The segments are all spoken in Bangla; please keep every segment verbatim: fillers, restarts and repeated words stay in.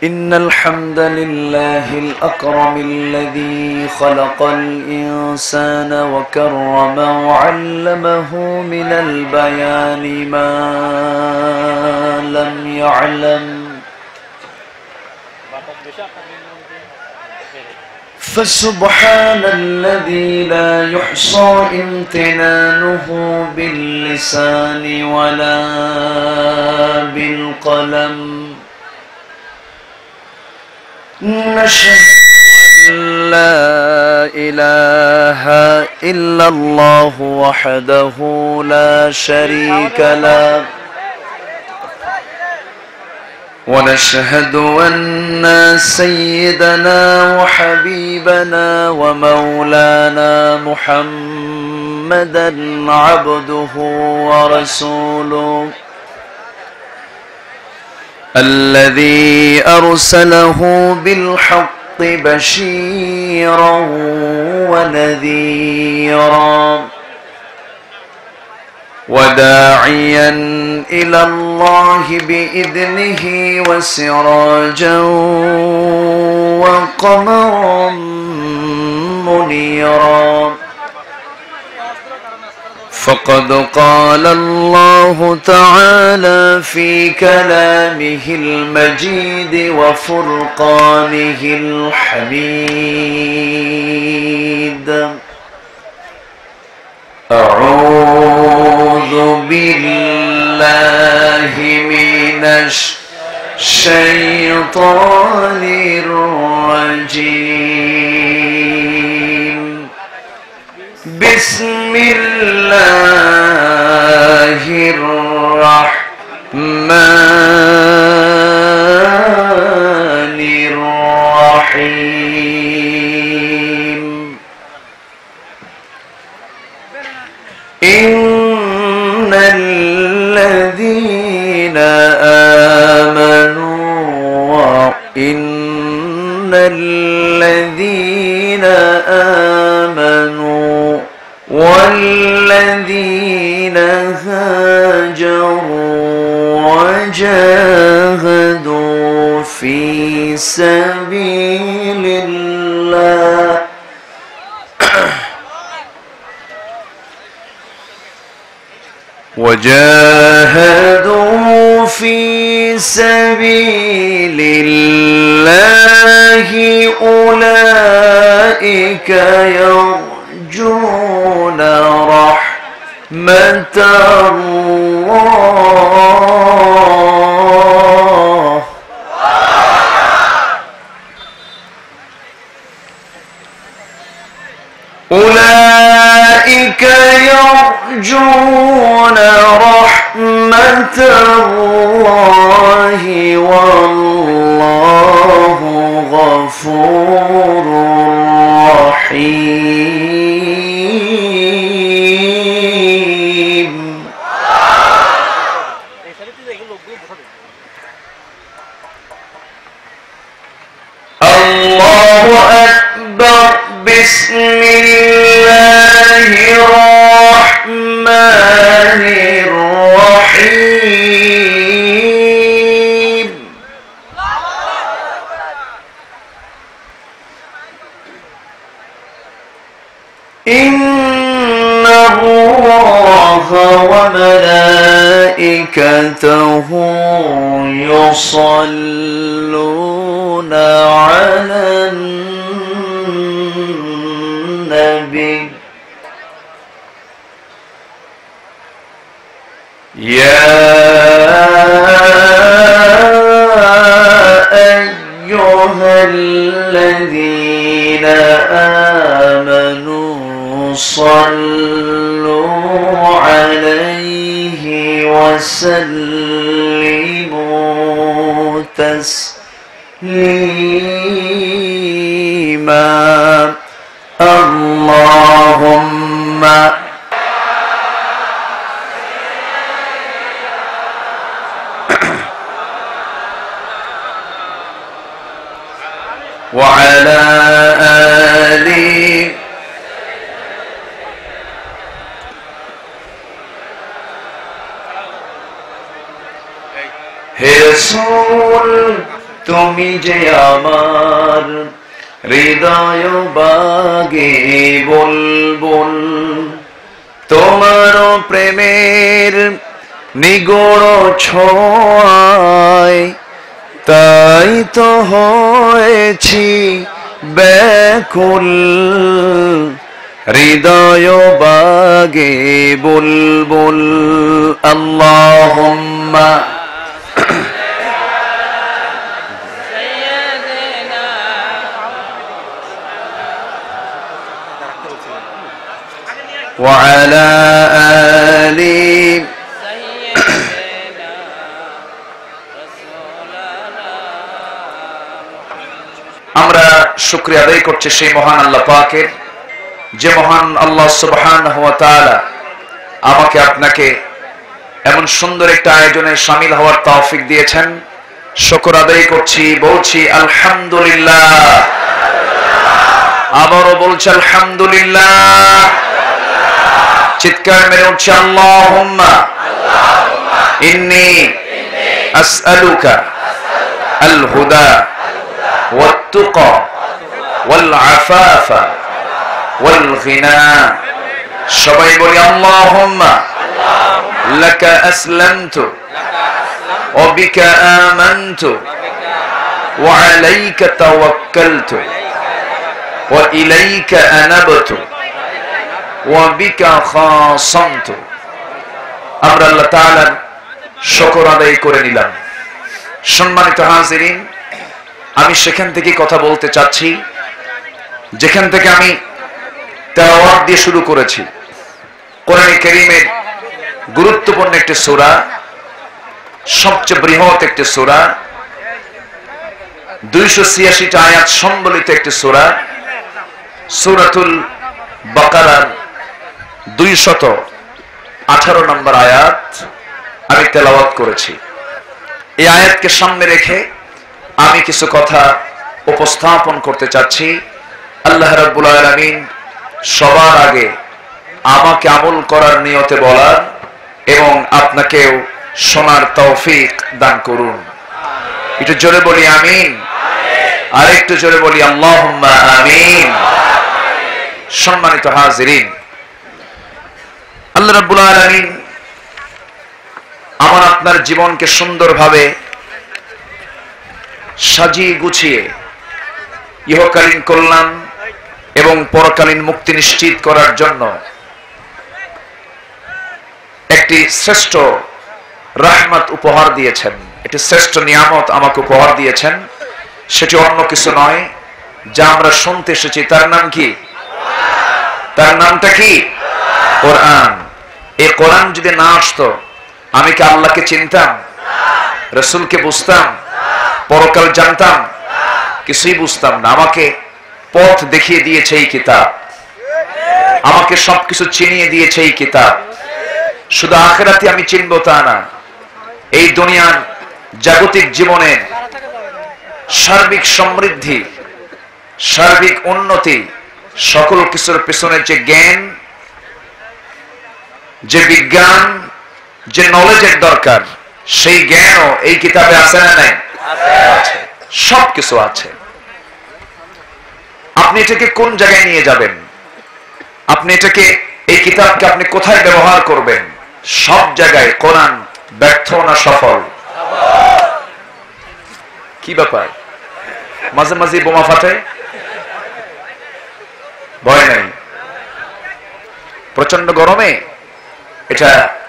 إن الحمد لله الأكرم الذي خلق الإنسان وكرمه وعلمه من البيان ما لم يعلم فسبحان الذي لا يحصى امتنانه باللسان ولا بالقلم نشهد أن لا إله إلا الله وحده لا شريك له ونشهد أن سيدنا وحبيبنا ومولانا محمدا عبده ورسوله الذي أرسله بالحق بشيرا ونذيرا وداعيا إلى الله بإذنه وسراجا وقمرا منيرا فقد قال الله تعالى في كلامه المجيد وفرقانه الحميد أعوذ بالله من الشيطان الرجيم بسم الله الرحمن الرحيم إن الذين آمنوا وإن الذين آمنوا والذين هاجروا وجاهدوا في سبيل الله وجاهدوا في سبيل الله أولئك يرجون رحمة الله أولئك يرجون رحمة الله والله غفور رحيم الله أكبر بسم الله الرحمن الرحيم إن الله وملائكته يصلون على النبي يا أيها الذين آمنوا صلوا عليه وسلموا تسليما اللهم وعلى آله رسول تم তুমি যে আমার হৃদয় বাগে বুলবুল, তোমার প্রেমের নিগড় ছোঁয়ায় তাই তো হয়েছি ব্যাকুল, হৃদয় বাগে বুলবুল। আল্লাহুম্মা ওয়া আলা আলি আমরা শুকরিয়া আদায় করছি সেই মহান আল্লাহ পাকের, যে মহান আল্লাহ সুবহানাহু ওয়া তাআলা আমাকে আপনাকে এমন সুন্দর একটা আয়োজনে শামিল হওয়ার তৌফিক দিয়েছেন। শুকর আদায় করছি, বলছি আলহামদুলিল্লাহ। আবারও বলছি আলহামদুলিল্লাহ। চিৎকার মেরে উঠছি আল্লাহুম্মা ইন্নী আসআলুকা আল হুদা ওয়াত তুকা ওয়াল আফাফা ওয়াল গিনা। সবাই বলি আল্লাহুম্মা লাকা আসলামতু ওয়া বিকা আমানতু ওয়া আলাইকা তাওয়াক্কালতু ওয়া ইলাইকা আনাবতু ওয়া বিকা খাসামতু। আমরা আল্লাহ তাআলার শুকর আদায় করে নিলাম। সম্মানিত হাজিরিন, আমি সেখান থেকে কথা বলতে চাচ্ছি যেখান থেকে আমি তেলাওয়াত দিয়ে শুরু করেছি। কোরআনে কারীমের গুরুত্বপূর্ণ একটি সূরা, সবচেয়ে বৃহৎ একটি সূরা, দুইশো ছিয়াশিটা আয়াত সম্বলিত একটি সূরা, সূরাতুল বাকারার দুইশত আঠারো নম্বর আয়াত আমি তেলাওয়াত করেছি। এই আয়াতকে সামনে রেখে আমি কিছু কথা উপস্থাপন করতে চাচ্ছি। আল্লাহ রাব্বুল আলামিন সবার আগে আমাকে আমল করার নিয়তে বলার এবং আপনাকেও শোনার তৌফিক দান করুন। একটু জোরে বলি আমিন, আর একটু জোরে বলি আল্লাহুম্মা আমিন। সম্মানিত হাজিরিন, আল্লাহ রাব্বুল আলামিন আমার আপনার জীবনকে সুন্দরভাবে সাজিয়ে গুছিয়ে ইহকালীন কল্যাণ এবং পরকালীন মুক্তি নিশ্চিত করার জন্য একটি শ্রেষ্ঠ রহমত উপহার দিয়েছেন, একটি শ্রেষ্ঠ নিয়ামত আমাকে উপহার দিয়েছেন। সেটি অন্য কিছু নয়, যা আমরা শুনতে এসেছি। তার নাম কি? তার নামটা কি? কোরআন। এই কোরআন যদি না আসতো, আমি কি আল্লাহকে চিনতাম? রাসূলকে বুঝতাম? পরকাল জানতাম? কিছুই বুঝতাম না। আমাকে পথ দেখিয়ে দিয়েছে এই কিতাব, আমাকে সবকিছু চিনিয়ে দিয়েছে এই কিতাব। শুধু আখিরাতে আমি চিনবো তা না, এই দুনিয়ার জাগতিক জীবনের সার্বিক সমৃদ্ধি, সার্বিক উন্নতি, সকল কিছুর পেছনে যে জ্ঞান, যে বিজ্ঞান, যে নলেজের দরকার, সেই জ্ঞানও এই কিতাবে আছে না নাই? আছে, সব কিছু আছে। আপনি এটাকে কোন জায়গায় নিয়ে যাবেন, আপনি এটাকে, এই কিতাবকে আপনি কোথায় ব্যবহার করবেন, সব জায়গায় কোরআন ব্যর্থ না সফল? কি ব্যাপার, মাঝে মাঝে বোমা ফাটে? ভয় নাই, প্রচন্ড গরমে এটা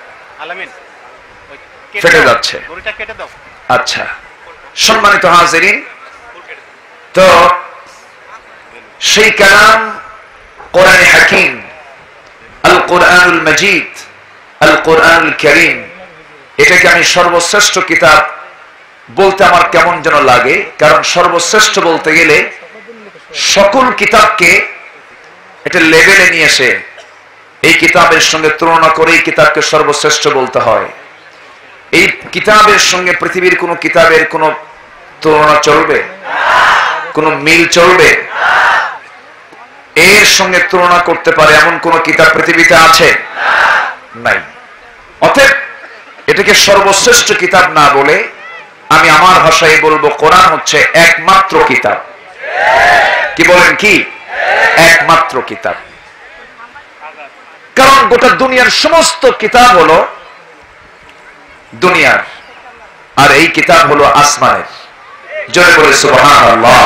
ফেটে যাচ্ছে। আচ্ছা, সম্মানিত হাজিরিন, তো সেই কালাম কোরআনে হাকিম, আল কোরআনুল মজিদ, আল কোরআনুল কারীম, এটাকে আমি সর্বশ্রেষ্ঠ কিতাব বলতে আমার কেমন যেন লাগে। কারণ সর্বশ্রেষ্ঠ বলতে গেলে সকল কিতাবকে এটা লেভেলে নিয়ে এসে এই কিতাবের সঙ্গে তুলনা করে এই কিতাবকে সর্বশ্রেষ্ঠ বলতে হয়। এই কিতাবের সঙ্গে পৃথিবীর কোন কিতাবের কোন তুলনা চলবে? কোন মিল চলবে? এর সঙ্গে তুলনা করতে পারে এমন কোন কিতাব পৃথিবীতে আছে? নাই। অতএব এটাকে সর্বশ্রেষ্ঠ কিতাব না বলে আমি আমার ভাষায় বলবো কোরআন হচ্ছে একমাত্র কিতাব। কি বলেন? কি একমাত্র কিতাব? কারণ গোটা দুনিয়ার সমস্ত কিতাব হলো দুনিয়ার, আর এই কিতাব হলো আসমানের। জোরে বলে সুবহানাল্লাহ।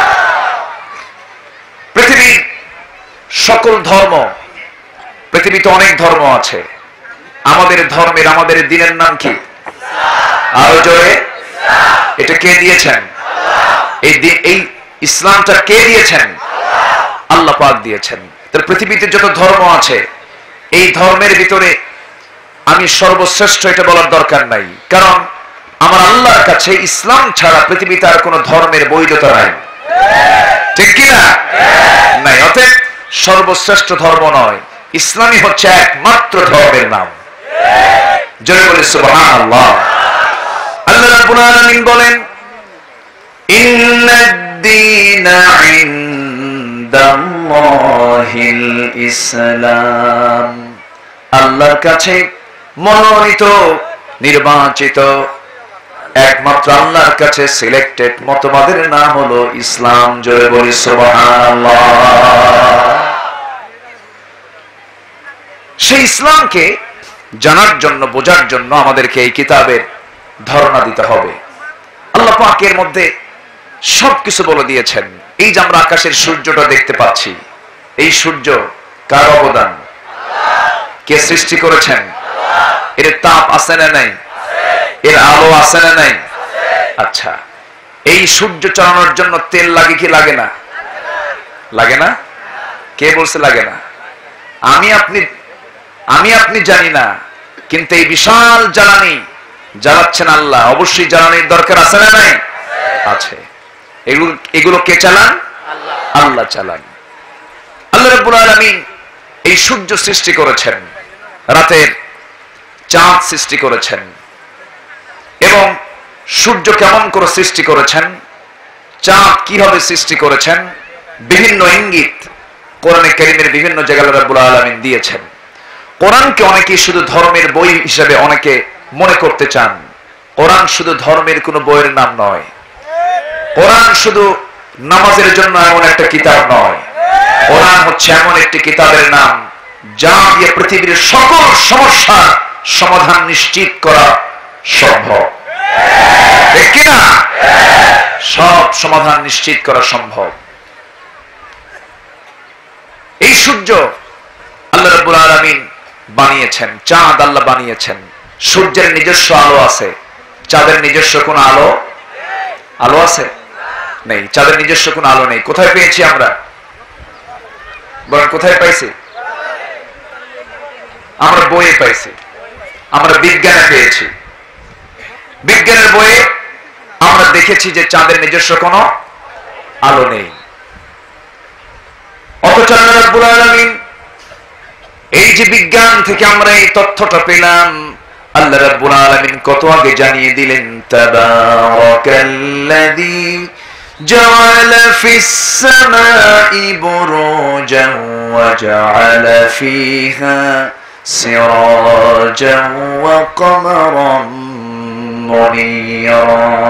পৃথিবীর সকল ধর্ম, পৃথিবীতে অনেক ধর্ম আছে, আমাদের ধর্মের, আমাদের দিনের নাম কি? আরো জোরে। এটা কে দিয়েছেন? এই এই ইসলামটা কে দিয়েছেন? আল্লাহ পাক দিয়েছেন। তাহলে পৃথিবীতে যত ধর্ম আছে, এই ধর্মের ভিতরে আমি সর্বশ্রেষ্ঠ এটা বলার দরকার নাই, কারণ আমার আল্লাহর কাছে ইসলাম ছাড়া পৃথিবীতে আর কোন ধর্মের বৈধতা নাই। ঠিক কিনা? নাই। অতএব সর্বশ্রেষ্ঠ ধর্ম নয়, ইসলামই হচ্ছে একমাত্র ধর্মের নাম। জোরে বলে সুবহানাল্লাহ। আল্লাহ রাব্বুল আলামিন বলেন, ইন্নাদ-দীনা ইনদাল্লাহিল ইসলাম। আল্লাহর কাছে মনোনীত, নির্বাচিত, একমাত্র আল্লাহর কাছে সিলেক্টেড মতবাদের নাম হলো ইসলাম। জোরে বলি সুবহানাল্লাহ। সেই ইসলামকে জানার জন্য, বোঝার জন্য আমাদেরকে এই কিতাবের ধারণা দিতে হবে। আল্লাহ পাকের মধ্যে সবকিছু বলে দিয়েছেন। এই যে আমরা আকাশের সূর্যটা দেখতে পাচ্ছি, এই সূর্য কার অবদান? কে সৃষ্টি করেছেন? এর তাপ আছে না নাই? এর আলো আছে না নাই? আচ্ছা, এই সূর্য চালানোর জন্য তেল লাগে কি লাগে না? লাগে না? কে বলছে লাগে না? আমি আপনি আমি আপনি জানি না, কিন্তু এই বিশাল জ্বালানি জ্বালাচ্ছেন আল্লাহ, অবশ্যই জ্বালানির দরকার আছে না নাই? আছে। এগুলো এগুলো কে চালান? আল্লাহ চালান। আল্লাহ রাব্বুল আলামিন এই সূর্য সৃষ্টি করেছেন, রাতের চাঁদ সৃষ্টি করেছেন, এবং সূর্য কেমন করে সৃষ্টি করেছেন, চাঁদ কিভাবে সৃষ্টি করেছেন, বিভিন্ন ইঙ্গিত কোরআনে কারীমের বিভিন্ন জায়গায় আল্লাহ রাব্বুল আলামিন দিয়েছেন। কোরআনকে অনেকে শুধু ধর্মের বই হিসেবে অনেকে মনে করতে চান। কোরআন শুধু ধর্মের কোনো বইয়ের নাম নয়। কোরআন শুধু নামাজের জন্য এমন একটা কিতাব নয়। কোরআন হচ্ছে এমন একটি কিতাবের নাম যা দিয়ে পৃথিবীর সকল সমস্যার সমাধান নিশ্চিত করা সম্ভব। ঠিক কিনা? সব সমাধান নিশ্চিত করা সম্ভব। এই সূর্য আল্লাহ রাব্বুল আলামিন বানিয়েছেন, চাঁদ আল্লাহ বানিয়েছেন। সূর্যের নিজস্ব আলো আছে, চাঁদের নিজস্ব কোন আলো আলো আছে? নেই। চাঁদের নিজস্ব কোন আলো নেই। কোথায় পেয়েছি আমরা? বলেন, কোথায় পাইছি? আমরা বইয়ে পাইছি, আমরা বিজ্ঞানে পেয়েছি। বিজ্ঞানের বইয়ে আমরা দেখেছি যে চাঁদের নিজস্ব কোন আলো নেই। অথচ আল্লাহ রাব্বুল আলামিন এই যে বিজ্ঞান থেকে আমরা এই তথ্যটা পেলাম, আল্লাহ রাব্বুল আলামিন কত আগে জানিয়ে দিলেন, তাবারাকাল্লাযী জাআলা ফিস সামাই বুরুজান ওয়া জাআলা ফিহা সিরাজান ওয়া কমারান মুনীরা।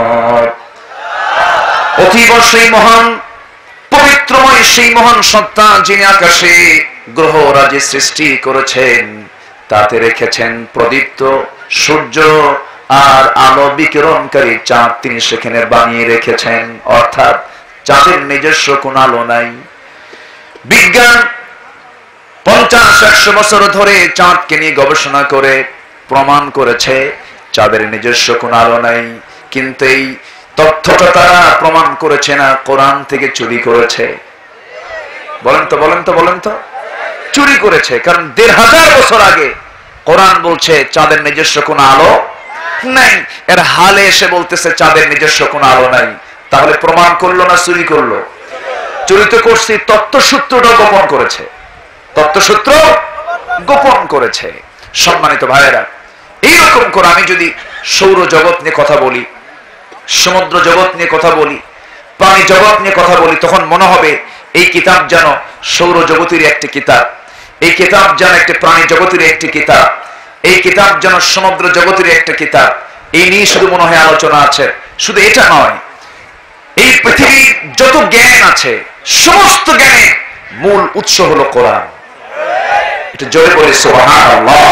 অতীব সেই মহান, পবিত্রময় সেই মহান সত্তা যিনি আকাশে গ্রহ রাজি সৃষ্টি করেছেন, তাতে রেখেছেন প্রদীপ্ত সূর্য আর আলো বিকিরণকারী চাঁদ তিনি সেখানে বানিয়ে রেখেছেন। অর্থাৎ চাঁদের নিজস্ব কোন আলো নাই। বিজ্ঞান পঞ্চাশ একশো বছর ধরে চাঁদকে নিয়ে গবেষণা করে প্রমাণ করেছে চাঁদের নিজস্ব কোন আলো নাই। কিন্তু এই তথ্যটা তারা প্রমাণ করেছে না, কোরআন থেকে চুরি করেছে। বলেন তো, বলেন তো, বলেন তো, চুরি করেছে। কারণ দেড় হাজার বছর আগে কোরআন বলছে চাঁদের নিজস্ব কোন আলো নাই, এর হালে এসে বলতেছে চাঁদের নিজস্ব কোন আলো নাই। তাহলে প্রমাণ করলো না চুরি করলো? চুরি তো করছি, তত্ত্বসূত্রটা গোপন করেছে, তত্ত্বসূত্র গোপন করেছে। সম্মানিত ভাইয়েরা, এইরকম করে আমি যদি সৌর জগৎ নিয়ে কথা বলি, সমুদ্র জগৎ নিয়ে কথা বলি, প্রাণী জগৎ নিয়ে কথা বলি, তখন মনে হবে এই কিতাব যেন সৌর জগতের একটি কিতাব, এই কিতাব যেন একটি প্রাণী জগতের একটি কিতাব, এই কিতাব যেন সমুদ্র জগতের একটা কিতাব। এই নিয়ে শুধু মনে হয় আলোচনা আছে, শুধু এটা নয়, এই পৃথিবীর যত জ্ঞান আছে সমস্ত জ্ঞানের মূল উৎস হলো কোরআন। এটা জোরে বলে সুবহানাল্লাহ।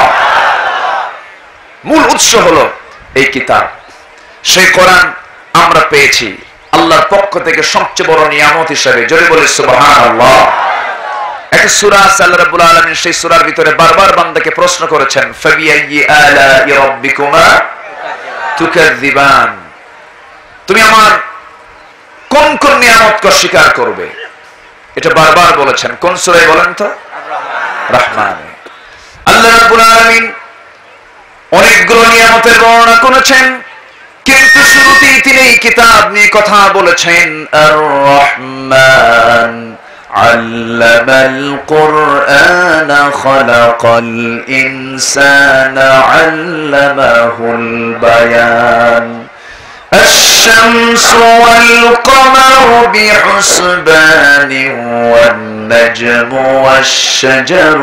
মূল উৎস হলো এই কিতাব। সেই কোরআন আমরা পেয়েছি আল্লাহর পক্ষ থেকে সবচেয়ে বড় নিয়ামত হিসেবে। জোরে বলে সুবহানাল্লাহ। একটা সূরা আছে, আল্লাহ রাব্বুল আলামিন সেই সূরার ভিতরে বারবার বান্দাকে প্রশ্ন করেছেন, ফাবিআইয়ি আলাই রাব্বিকুমা তুকাযযিবান, তুমি আমার কোন কোন নিয়ামতকে অস্বীকার করবে? এটা বারবার বলেছেন। কোন সূরায় বলেন তো? রহমান। আল্লাহ রাব্বুল আলামিন অনেকগুলো নিয়ামতের বর্ণনা করেছেন, কিন্তু শুরুতেই তিনি এই কিতাব নিয়ে কথা বলেছেন। আর রহমান আল্লামাল কুরআন খালাকাল ইনসানা আল্লামাহুল বায়ান الشمس والقمر بحسبان والنجم والشجر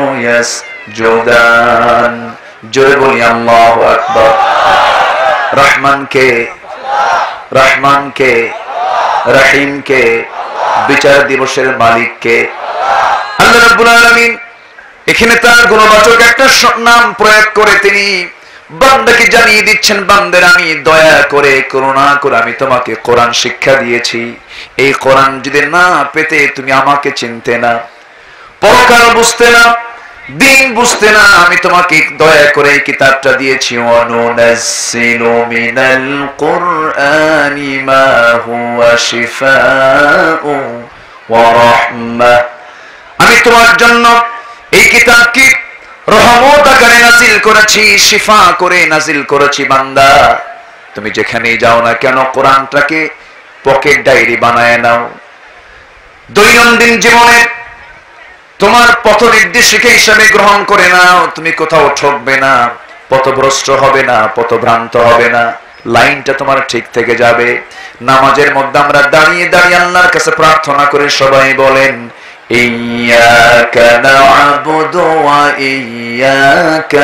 يسجدان। জোরে বলি আল্লাহু আকবার। রহমান কে? রহমান কে? রহিম কে? বিচার দিবসের মালিক কে? আল্লাহ রাব্বুল আলামিন এখানে তার গুণবাচক একটা নাম প্রয়োগ করে তিনি বান্দাকে জানিয়ে দিচ্ছেন, বান্দার আমি দয়া করে করুণা করে আমি তোমাকে কোরআন শিক্ষা দিয়েছি। এই কোরআন যদি না পেতে তুমি আমাকে চিনতে না, পরকাল বুঝতে না, দিন বুঝতে না, আমি তোমাকে দয়া করে এই কিতাবটা দিয়েছি। ওয়ানুনাজ্জিলু মিনাল কুরআনি মা হুয়া শিফাউ ওয়া রাহমাহ, আমি তোমার জন্য এই কিতাবকে রহমত আকারে নাজিল করেছি, শিফা করে নাজিল করেছি। বান্দা তুমি যেখানেই যাও না কেন কোরআনটাকে পকেট ডায়েরি বানায় নাও। দৈনন্দিন জীবনে তোমার পথ নির্দেশিকা হিসাবে গ্রহণ করে নাও। তুমি কোথাও ঠকবে না, পথভ্রষ্ট হবে না, পথভ্রান্ত হবে না, লাইনটা তোমার ঠিক থেকে যাবে। নামাজের মধ্যে আমরা দাঁড়িয়ে দাঁড়িয়ে আল্লাহর কাছে প্রার্থনা করে সবাই বলেন, ইয়্যাকা না'বুদু ওয়া ইয়্যাকা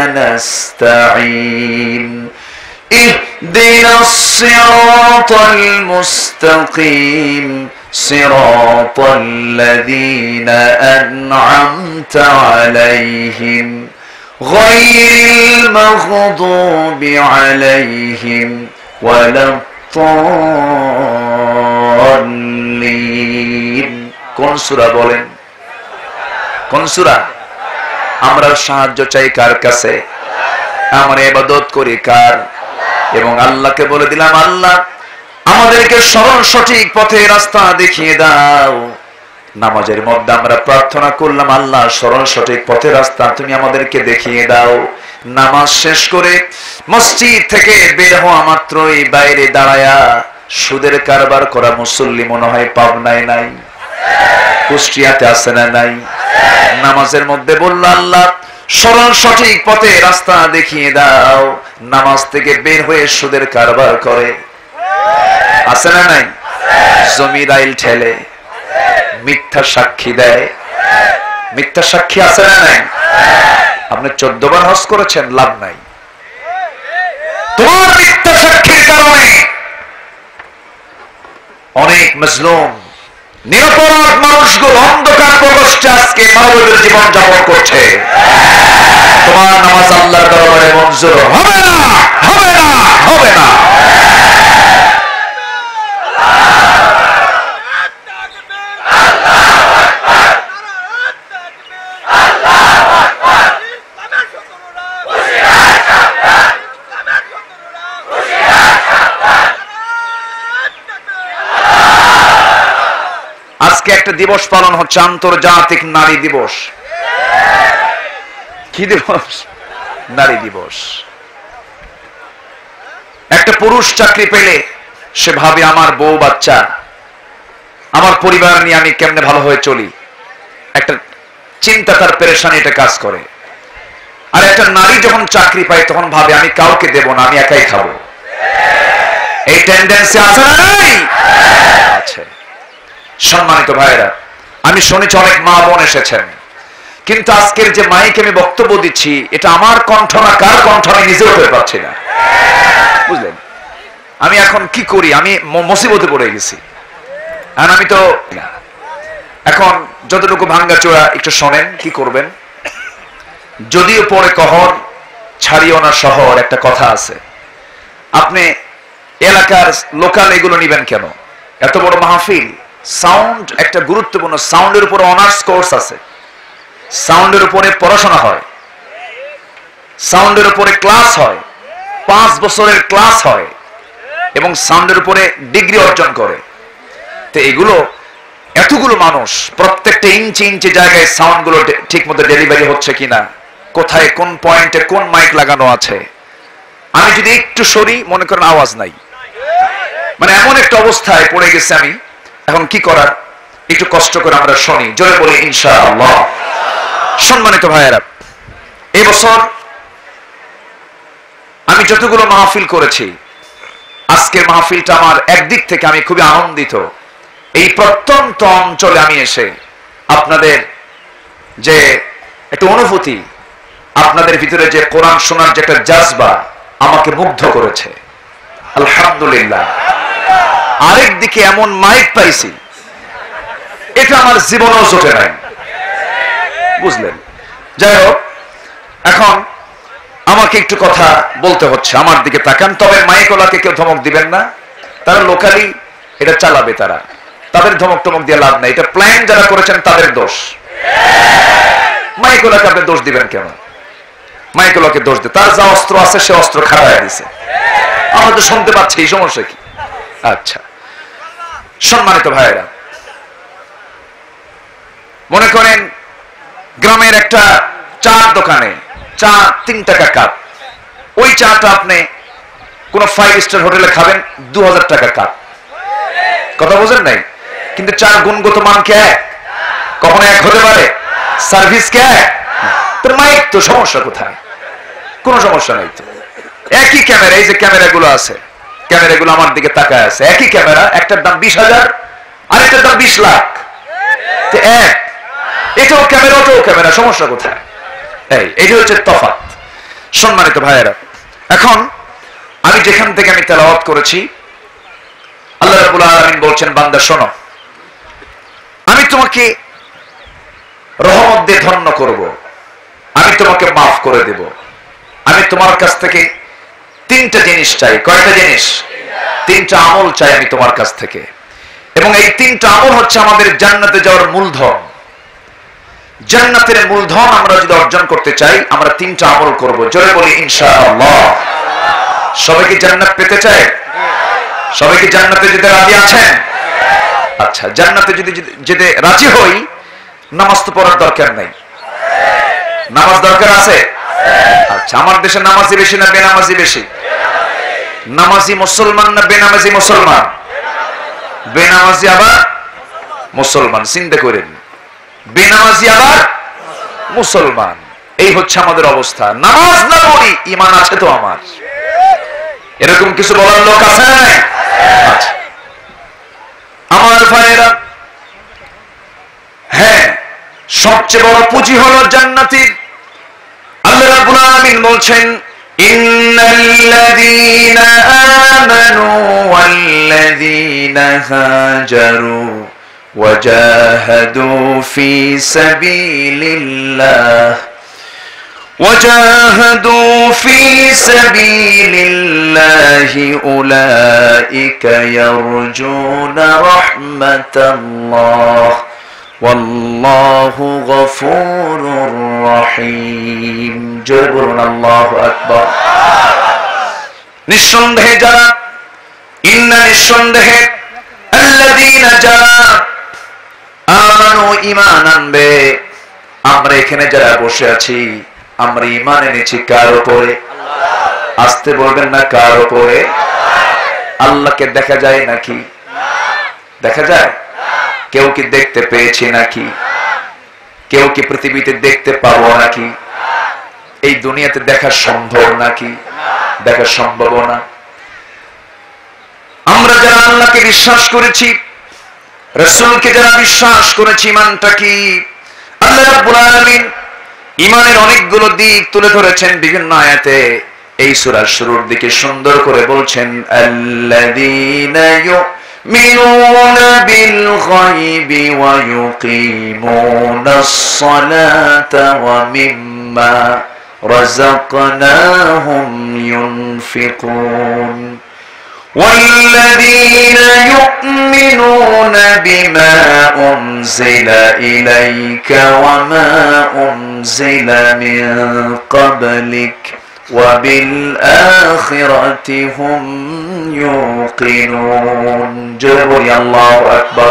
নাস্তাঈন ইহদিনাস সিরাতাল মুস্তাকিম সিরাতাল লাযীনা আন'আমতা আলাইহিম গায়রিল মাগদুবি আলাইহিম ওয়ালাদ-দাল্লিন। কোন সূরা বলেন? কোন সূরা? আমরা সাহায্য চাই কার কাছে? আমরা ইবাদত করি কার? এবং আল্লাহকে বলে দিলাম, আল্লাহ আমাদেরকে সরল সঠিক পথে রাস্তা দেখিয়ে দাও। নামাজের মধ্যে আমরা প্রার্থনা করলাম, আল্লাহ সরল সঠিক পথে রাস্তা তুমি আমাদেরকে দেখিয়ে দাও। নামাজ শেষ করে মসজিদ থেকে বের হওয়া মাত্রই বাইরে দাঁড়ায়া সুদের কারবার করা মুসল্লি মনে হয় পাবনায় নাই, কুষ্টিয়াতে আছে না নাই? নামাজের মধ্যে বলল, আল্লাহ সরল সঠিক পথে রাস্তা দেখিয়ে দাও। নামাজ থেকে বের হয়ে সুদের কারবার করে আছে না নাই? জমির আইল ঠেলে, মিথ্যা সাক্ষী দেয়, মিথ্যা সাক্ষী আছে না নাই? আপনি চোদ্দ বার হজ করেছেন, লাভ নাই। তোমার মিথ্যা সাক্ষীর কারণে অনেক মজলুম নিরপরাধ মানুষগুলো অন্ধকার প্রকোষ্ঠে আজকে মানবতার জীবন যাপন করছে। তোমার নামাজ আল্লাহর দরবারে মঞ্জুর হবে না, হবে না, হবে না। আজকে একটা দিবস পালন হচ্ছে, আন্তর্জাতিক নারী দিবস। কি দিবস? নারী দিবস। একটা পুরুষ চাকরি পেলে সে ভাবে আমার বউ বাচ্চা, আমার পরিবার নিয়ে আমি কেমনে ভালো হয়ে চলি, একটা চিন্তা তার পেরেশানি এটা কাজ করে। আর একটা নারী যখন চাকরি পায় তখন ভাবে আমি কাউকে দেব না, আমি একাই খাবো। এই টেন্ডেন্সি আছে না নাই? আছে। সম্মানিত ভাইরা, আমি শুনেছি অনেক মা বোন এসেছেন, কিন্তু আজকের যে মাইকে আমি বক্তব্য দিচ্ছি এটা আমার কণ্ঠ না কার কণ্ঠ আমি নিজেও হতে পারছি না, বুঝলেন? আমি এখন কি করি, আমি মুসিবতে পড়ে গেছি। আর আমি তো এখন যতটুকু ভাঙ্গা চোরা একটু শোনেন কি করবেন। যদিও পরে কহর ছাড়িও না শহর, একটা কথা আছে। আপনি এলাকার লোকাল এগুলো নিবেন কেন? এত বড় মাহফিল, সাউন্ড একটা গুরুত্বপূর্ণ, সাউন্ডের উপরে অনার্স কোর্স আছে, সাউন্ডের উপরে পড়াশোনা হয়, সাউন্ডের উপরে ক্লাস হয়, পাঁচ বছরের ক্লাস হয় এবং সাউন্ডের উপরে ডিগ্রি অর্জন করে। তো এগুলো এতগুলো মানুষ, প্রত্যেকটা ইঞ্চি ইঞ্চি জায়গায় সাউন্ড গুলো ঠিক মতো ডেলিভারি হচ্ছে কিনা, কোথায় কোন পয়েন্টে কোন মাইক লাগানো আছে। আমি যদি একটু সরি, মনে করেন আওয়াজ নাই, মানে এমন একটা অবস্থায় পড়ে গেছে আমি। এখন কি করার, একটু কষ্ট করে আমরা শুনি, জোরে বলি ইনশাআল্লাহ। সম্মানিত ভাইয়েরা, এই বছর আমি যতগুলো মাহফিল করেছি, আজকের মাহফিলটা আমার একদিক থেকে আমি খুবই আনন্দিত। এই প্রত্যন্ত অঞ্চলে আমি এসে আপনাদের যে একটা অনুভূতি, আপনাদের ভিতরে যে কোরআন শোনার যে একটা জাজবা আমাকে মুগ্ধ করেছে, আলহামদুলিল্লাহ। আরেক দিকে এমন মাইক পাইছি, এটা আমার জীবনেও জোটে নাই, বুঝলেন। যাই হোক, এখন আমাকে একটু কথা বলতে হচ্ছে, আমার দিকে তাকান। তবে মাইকওয়ালাকে কেউ ধমক দিবেন না, তারা লোকালি এটা চালাবে, তারা তাদের ধমক টমক দিয়ে লাভ নাই। এটা প্ল্যান যারা করেছেন তাদের দোষ। মাইকওয়ালাকে আপনি দোষ দিবেন কেন? মাইকওয়ালাকে দোষ দিয়ে তার যা অস্ত্র আছে সে অস্ত্র খারাপ দিছে, আমরা তো শুনতে পাচ্ছি, এই সমস্যা কি? আচ্ছা, সম্মানিত ভাইয়েরা, মনে করেন গ্রামের একটা চার দোকানে চা তিন টাকা কাপ, ওই চাটা আপনি কোন ফাইভ স্টার হোটেলে খাবেন দু হাজার টাকা কাপ। কথা বোঝেন নাই? কিন্তু চার গুণগত মান কে এক? কখনো এক হতে পারে? সার্ভিস কে এক? তোর মাইক তো, সমস্যা কোথায়? কোনো সমস্যা নাই তো। একই ক্যামেরা, এই যে ক্যামেরাগুলো আছে, ক্যামেরাগুলো আমার দিকে তাকায় আছে, একই ক্যামেরা, একটার দাম বিশ হাজার আরেকটার দাম বিশ লাখ। এক, এটাও ক্যামেরা ওটাও ক্যামেরা, সমস্যা কোথায়? এই এটা হচ্ছে তফাৎ। সম্মানিত ভাইয়েরা, এখন আমি যেখান থেকে আমি তেলাওয়াত করেছি, আল্লাহ রাব্বুল আলামিন বলছেন, বান্দা শোনো, আমি তোমাকে রহমত দিয়ে ধন্য করব, আমি তোমাকে মাফ করে দেব। আমি তোমার কাছ থেকে তিনটা জিনিস চাই। কয়টা জিনিস? তিনটা আমল চাই আমি তোমার কাছ থেকে, এবং এই তিনটা আমল হচ্ছে আমাদের জান্নাতে যাওয়ার মূলধন। জান্নাতের মূলধন আমরা যদি অর্জন করতে চাই, আমরা তিনটা আমল করব। জোরে বলি ইনশাআল্লাহ। সবাই কি জান্নাত পেতে চায়? সবাই কি জান্নাতে যেতে রাজি আছেন? আচ্ছা, জান্নাতে যদি যেতে রাজি হই, নামাজ তো পড়ার দরকার নাই। নামাজ দরকার আছে? আচ্ছা, আমার দেশে নামাজি বেশি না বেনামাজি বেশি? নামাজি মুসলমান না বেনামাজি মুসলমান? বেনামাজি আবার মুসলমান। চিন্তা করেন, বেনামাজি আবার মুসলমান, এই হচ্ছে আমাদের অবস্থা। নামাজ না পড়ি, ঈমান আছে তো আমার? এরকম কিছু বলার লোক আছে? আচ্ছা আমার ভাইয়েরা, হ্যাঁ, সবচেয়ে বড় পুঁজি হলো জান্নাতি। আল্লাহ রাব্বুল আলামিন বলছেন, ইন্নাল্লাযীনা আমানু ওয়াল্লাযীনা হাজারু ওয়াজাহাদু ফি সাবিলিল্লাহ وجاهدوا في سبيل الله أولئك يرجون رحمة الله والله غفور رحيم جبرنا الله أكبر নিঃসন্দেহে যারা ইন্না নিঃসন্দেহে আল্লাযীনা যারা আমানু ঈমান আনবে। আমরা এখানে যারা বসে আছি, আমরা ঈমান এনেছি কার উপরে? আসতে বলবেন না, কার উপরে? আল্লাহকে দেখা যায় নাকি? দেখা যায়? কেউ কি দেখতে পেয়েছি নাকি? কেউ কি পৃথিবীতে দেখতে পাবো নাকি? এই দুনিয়াতে দেখা সম্ভব নাকি? দেখা সম্ভব না। আমরা যারা আল্লাহকে বিশ্বাস করেছি, রাসূলকে যারা বিশ্বাস করেছি, ঈমানটা কি? আল্লাহ রাব্বুল আলামিন ঈমানের অনেকগুলো দিক তুলে ধরেছেন বিভিন্ন আয়াতে। এই সূরার শুরুর দিকে সুন্দর করে বলছেন আল্লাযীনা ইউমিনুনা বিল গায়বি ওয়া ইউকিমুনাস সালাতা ওয়া মিম্মা রাযাকনাহুম ইউনফিকুন والذين يؤمنون بما أنزل إليك وما أنزل من قبلك وبالآخرة هم يوقنون جربوا الله أكبر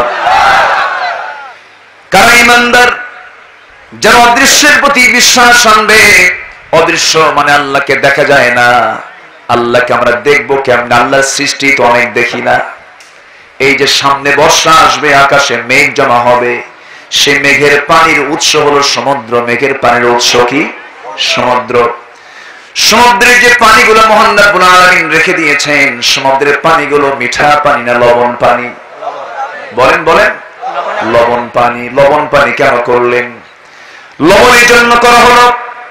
কারা ঈমানদার যারা অদৃশ্যের প্রতি বিশ্বাস আনবে অদৃশ্য মানে আল্লাহকে দেখা যায় না আল্লাহকে আমরা দেখবো কেমন আল্লাহর সৃষ্টি তো অনেক দেখি না এই যে সামনে বর্ষা আসবে আকাশে মেঘ জমা হবে সেই মেঘের পানির উৎস হলো সমুদ্র মেঘের পানির উৎস কি সমুদ্র সমুদ্রের যে পানিগুলো মহান রব্বুল আলামিন রেখে দিয়েছেন সমুদ্রের পানিগুলো মিঠা পানি না লবণ পানি বলেন বলেন লবণ পানি লবণ পানি কেন করলেন লবণের জন্য করা হলো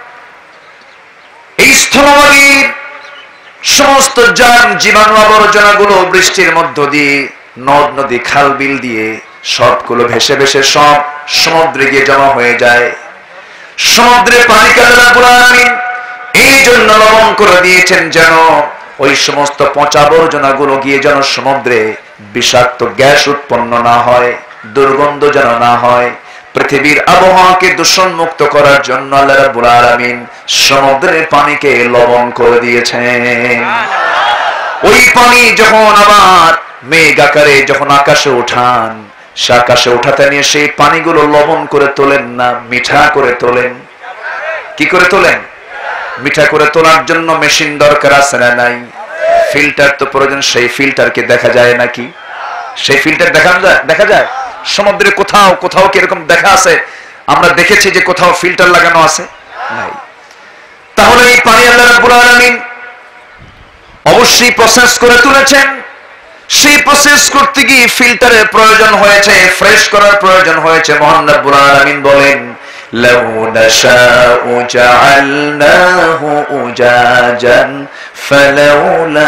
এই স্থলভাগের সমস্ত জান জীবাণু আবর্জনা গুলো বৃষ্টির মধ্য দিয়ে নদ নদী খাল বিল দিয়ে সবগুলো ভেসে ভেসে সব সমুদ্রে গিয়ে জমা হয়ে যায় সমুদ্রে পানি কাজে রব্বুল আলামিন এই জন্য লবণ করে দিয়েছেন যেন ওই সমস্ত পচা আবর্জনা গুলো গিয়ে যেন সমুদ্রে বিষাক্ত গ্যাস উৎপন্ন না হয় দুর্গন্ধ যেন না হয় পৃথিবীর আবহাওয়াকে দূষণ মুক্ত করার জন্য আল্লাহ রাব্বুল আলামিন সমুদ্রের পানিকে লবণ করে দিয়েছেন ওই পানি যখন আবার মেঘ আকারে যখন আকাশে ওঠান সে আকাশে ওঠাতে নিয়ে সেই পানিগুলো লবণ করে তোলেন না মিঠা করে তোলেন কি করে তোলেন মিঠা করে তোলার জন্য মেশিন দরকার আছে না নাই ফিল্টার তো প্রয়োজন সেই ফিল্টারকে দেখা যায় নাকি সেই ফিল্টার দেখা যায় দেখা যায় সমুদ্রে কোথাও কোথাও কি এরকম দেখা আছে আমরা দেখেছি যে কোথাও ফিল্টার লাগানো আছে নাই তাহলে এই পানি আল্লাহ রাব্বুল আলামিন অবশ্যই প্রসেস করে তুলেছেন সেই প্রসেস করতে গিয়ে ফিল্টারের প্রয়োজন হয়েছে ফ্রেশ করার প্রয়োজন হয়েছে মহান রব্বুল আলামিন বলেন লাউ নাশাউ জাআলনাহু উজাজান ফালাউলা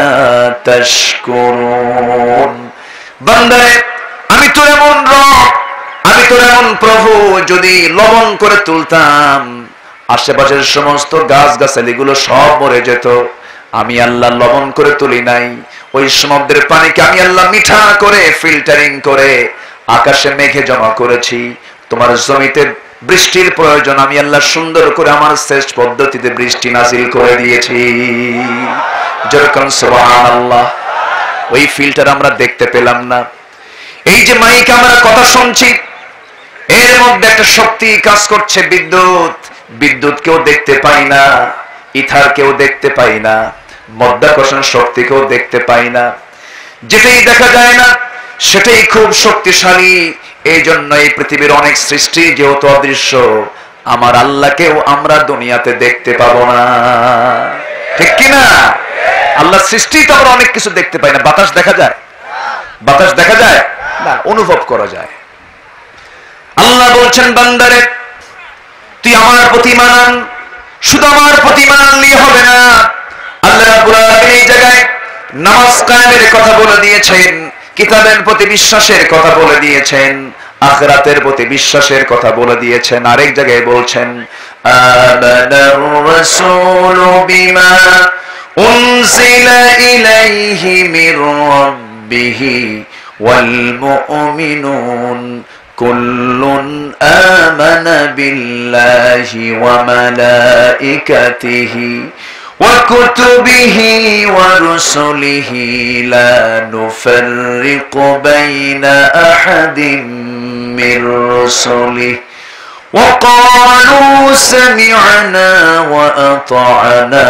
তাশকুরুন বান্দারে আমি তো এমন রব আমি তো এমন প্রভু যদি লবণ করে তুলতাম আশেপাশের সমস্ত গাছ গাছালিগুলো সব মরে যেত আমি আল্লাহ লবণ করে তুলি নাই ওই সমুদ্রের পানিকে আমি আল্লাহ মিঠা করে ফিল্টারিং করে আকাশে মেঘে জমা করেছি তোমার জমিতে বৃষ্টির প্রয়োজন আমি আল্লাহ সুন্দর করে আমার শ্রেষ্ঠ পদ্ধতিতে বৃষ্টি নাজিল করে দিয়েছি যেরকম সুবহানাল্লাহ ওই ফিল্টার আমরা দেখতে পেলাম না এই যে মাইকে আমরা কথা শুনছি এর মধ্যে একটা শক্তি কাজ করছে বিদ্যুৎ বিদ্যুৎ কেউ দেখতে পাই না ইথার কেউ দেখতে পাই না মাধ্যাকর্ষণ শক্তি কেউ দেখতে পাই না যেটাই দেখা যায় না সেটাই খুব শক্তিশালী এই জন্য এই পৃথিবীর অনেক সৃষ্টি যেহেতু অদৃশ্য আমার আল্লাহকেও আমরা দুনিয়াতে দেখতে পাবো না ঠিক কিনা আল্লাহ সৃষ্টি তো আমরা অনেক কিছু দেখতে পাই না বাতাস দেখা যায় বাতাস দেখা যায় না অনুভব করা যায় আল্লাহ বলছেন বান্দারে তুই আমার প্রতি মান শুধু আমার প্রতি মান আনলেই হবে না আল্লাহ রাব্বুল আলামিন এই জায়গায় নামাজ কায়েমের কথা বলে দিয়েছেন কিতাবের প্রতি বিশ্বাসের কথা বলে দিয়েছেন আখিরাতের প্রতি বিশ্বাসের কথা বলে দিয়েছেন আরেক জায়গায় বলছেন আমানার রাসূলু বিমা উনজিলা ইলাইহি মির রাব্বিহি ওয়াল মুমিনুন কুল্লুন আমানা বিল্লাহি ওয়া মালাইকাতিহি وكتبه ورسله لا نفرق بين أحد من رسله وقالوا سمعنا وأطعنا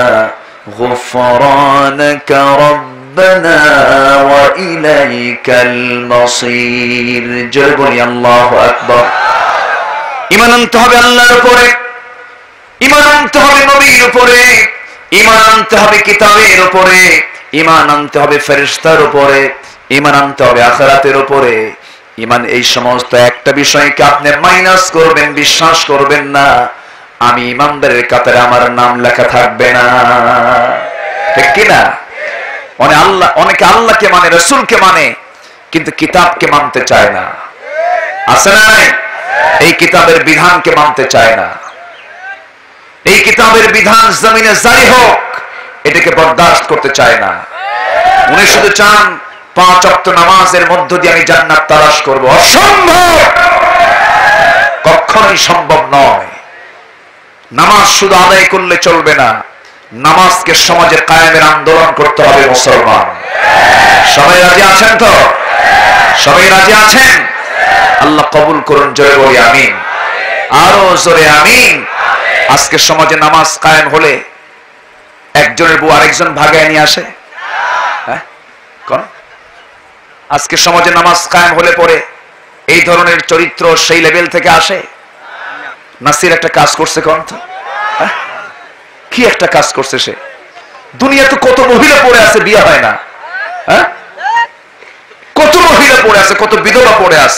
غفرانك ربنا وإليك المصير جربني الله أكبر إيمان أنت হবে আল্লাহর উপরে ঈমান আনতে হবে নবীর উপরে ঈমান আনতে হবে কিতাবের উপরে ঈমান আনতে হবে ফেরেশতার উপরে ঈমান আনতে হবে আখিরাতের উপরে ঈমান এই সমস্ত একটা বিষয়কে আপনি মাইনাস করবেন বিশ্বাস করবেন না আমি ঈমানদারের কাতারে আমার নাম লেখা থাকবে না ঠিক কিনা? অনেক আল্লাহ অনেকে আল্লাহকে মানে, রাসূলকে মানে, কিন্তু কিতাবকে মানতে চায় না। আছে না নাই? এই কিতাবের বিধানকে মানতে চায় না। এই কিতাবের বিধান জমিনে জারি হোক, এটাকে বরদাস্ত করতে চায় না। উনি শুধু চান পাঁচ ওয়াক্ত নামাজের মধ্য দিয়ে আমি জান্নাত তালাশ করব। অসম্ভব, কখনোই সম্ভব নয়। নামাজ শুধু আদায় করলে চলবে না, নামাজকে সমাজে কায়েমের আন্দোলন করতে হবে। মুসলমান সবাই রাজি আছেন তো? সবাই রাজি আছেন? আল্লাহ কবুল করুন, জোরে বলি আমিন। আরো জোরে আমিন। আজকে সমাজে নামাজ কায়েম হলে একজনের বউ আরেকজন ভাগায় নিয়ে আসে। হ্যাঁ, কোন আজকে সমাজে নামাজ কায়েম হলে পরে এই ধরনের চরিত্র সেই লেভেল থেকে আসে। নাসির একটা কাজ করছে, কোন তো কি একটা কাজ করছে সে। দুনিয়াতে কত মহিলা পড়ে আছে, বিয়ে হয় না। হ্যাঁ, কত মহিলা পড়ে আছে, কত বিধবা পড়ে আছে।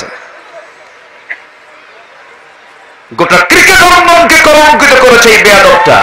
গোটা ক্রিকেট অঙ্গনকে কলঙ্কিত করেছে এই বেয়াদবটা।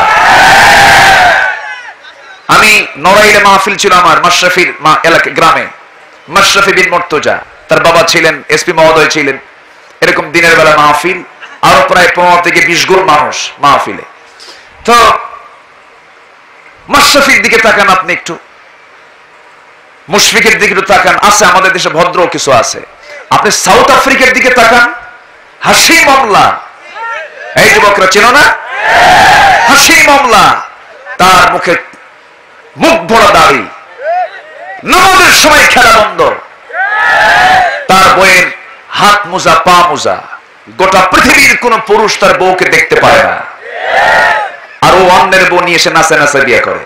আমি নড়াইলে মাহফিল ছিল আমার মাশরাফির এলাকা গ্রামে। মাশরাফি বিন মুর্তজা, তার বাবা ছিলেন এসপি মহোদয় ছিলেন। এরকম দিনের বেলা মাহফিল, আরো প্রায় পনেরো থেকে বিশ গুণ মানুষ মাহফিলে। তো মাশরাফির দিকে তাকান আপনি একটু, মুশফিকের দিকে একটু তাকান। আছে আমাদের দেশে ভদ্র কিছু আছে। আপনি সাউথ আফ্রিকার দিকে তাকান, হাসি মামলা। এই যুবকরা চেনো না? হাসি মামলা, তার মুখে মুখ ভরা দাড়ি, নামাজের সময় খেলা বন্ধ, তার বইয়ের হাত মোজা পা মোজা। গোটা পৃথিবীর কোন পুরুষ তার বউকে দেখতে পায় না, আর ও অন্যের বউ নিয়ে এসে নাচে নাচে বিয়ে করে।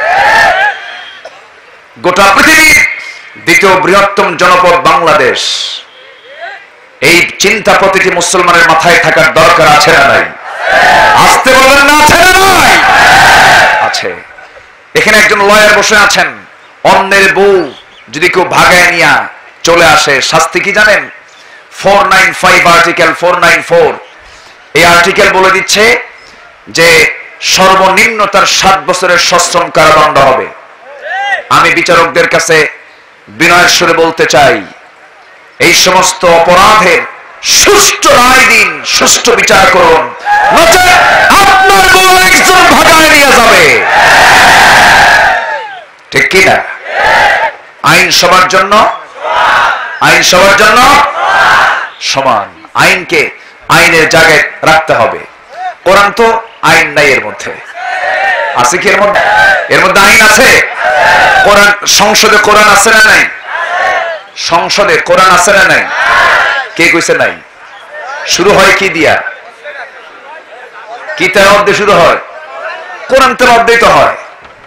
গোটা পৃথিবীর দ্বিতীয় বৃহত্তম জনপদ বাংলাদেশ। এই চিন্তা প্রতিটি মুসলমানের মাথায় থাকার দরকার আছে না নাই? আসতে বলবেন না, আছে না নাই? আছে। এখানে একজন লয়ার বসে আছেন, অন্যের বউ যদি কেউ ভাগায় নিয়ে চলে আসে, শাস্তি কি জানেন? Four nine five article four nine four. এই আর্টিকেল বলে দিচ্ছে যে সর্বনিম্ন তার সাত বছরের সশ্রম কারাদণ্ড হবে। আমি বিচারকদের কাছে বিনয়ের সুরে বলতে চাই, এই সমস্ত অপরাধের সুষ্ঠু রায় দিন, সুষ্ঠু বিচার করুন, নচেৎ আপনার বউ একজন ভাগায় নিয়ে যাবে। ঠিক কিনা? আইন সবার জন্য, আইন সবার জন্য সমান। আইনকে আইনের জায়গায় রাখতে হবে। কোরআন তো আইন নাই এর মধ্যে, আছে কি? এর মধ্যে এর মধ্যে আইন আছে। কোরআন সংসদে কোরআন আছে না নাই? সংসদে কোরআন আছে না নাই? কে কইছে নাই? শুরু হয় কি দিয়া? কি তেলাওয়াত দিয়ে শুরু হয়? কোরআন তেলাওয়াত দিয়ে তো হয়।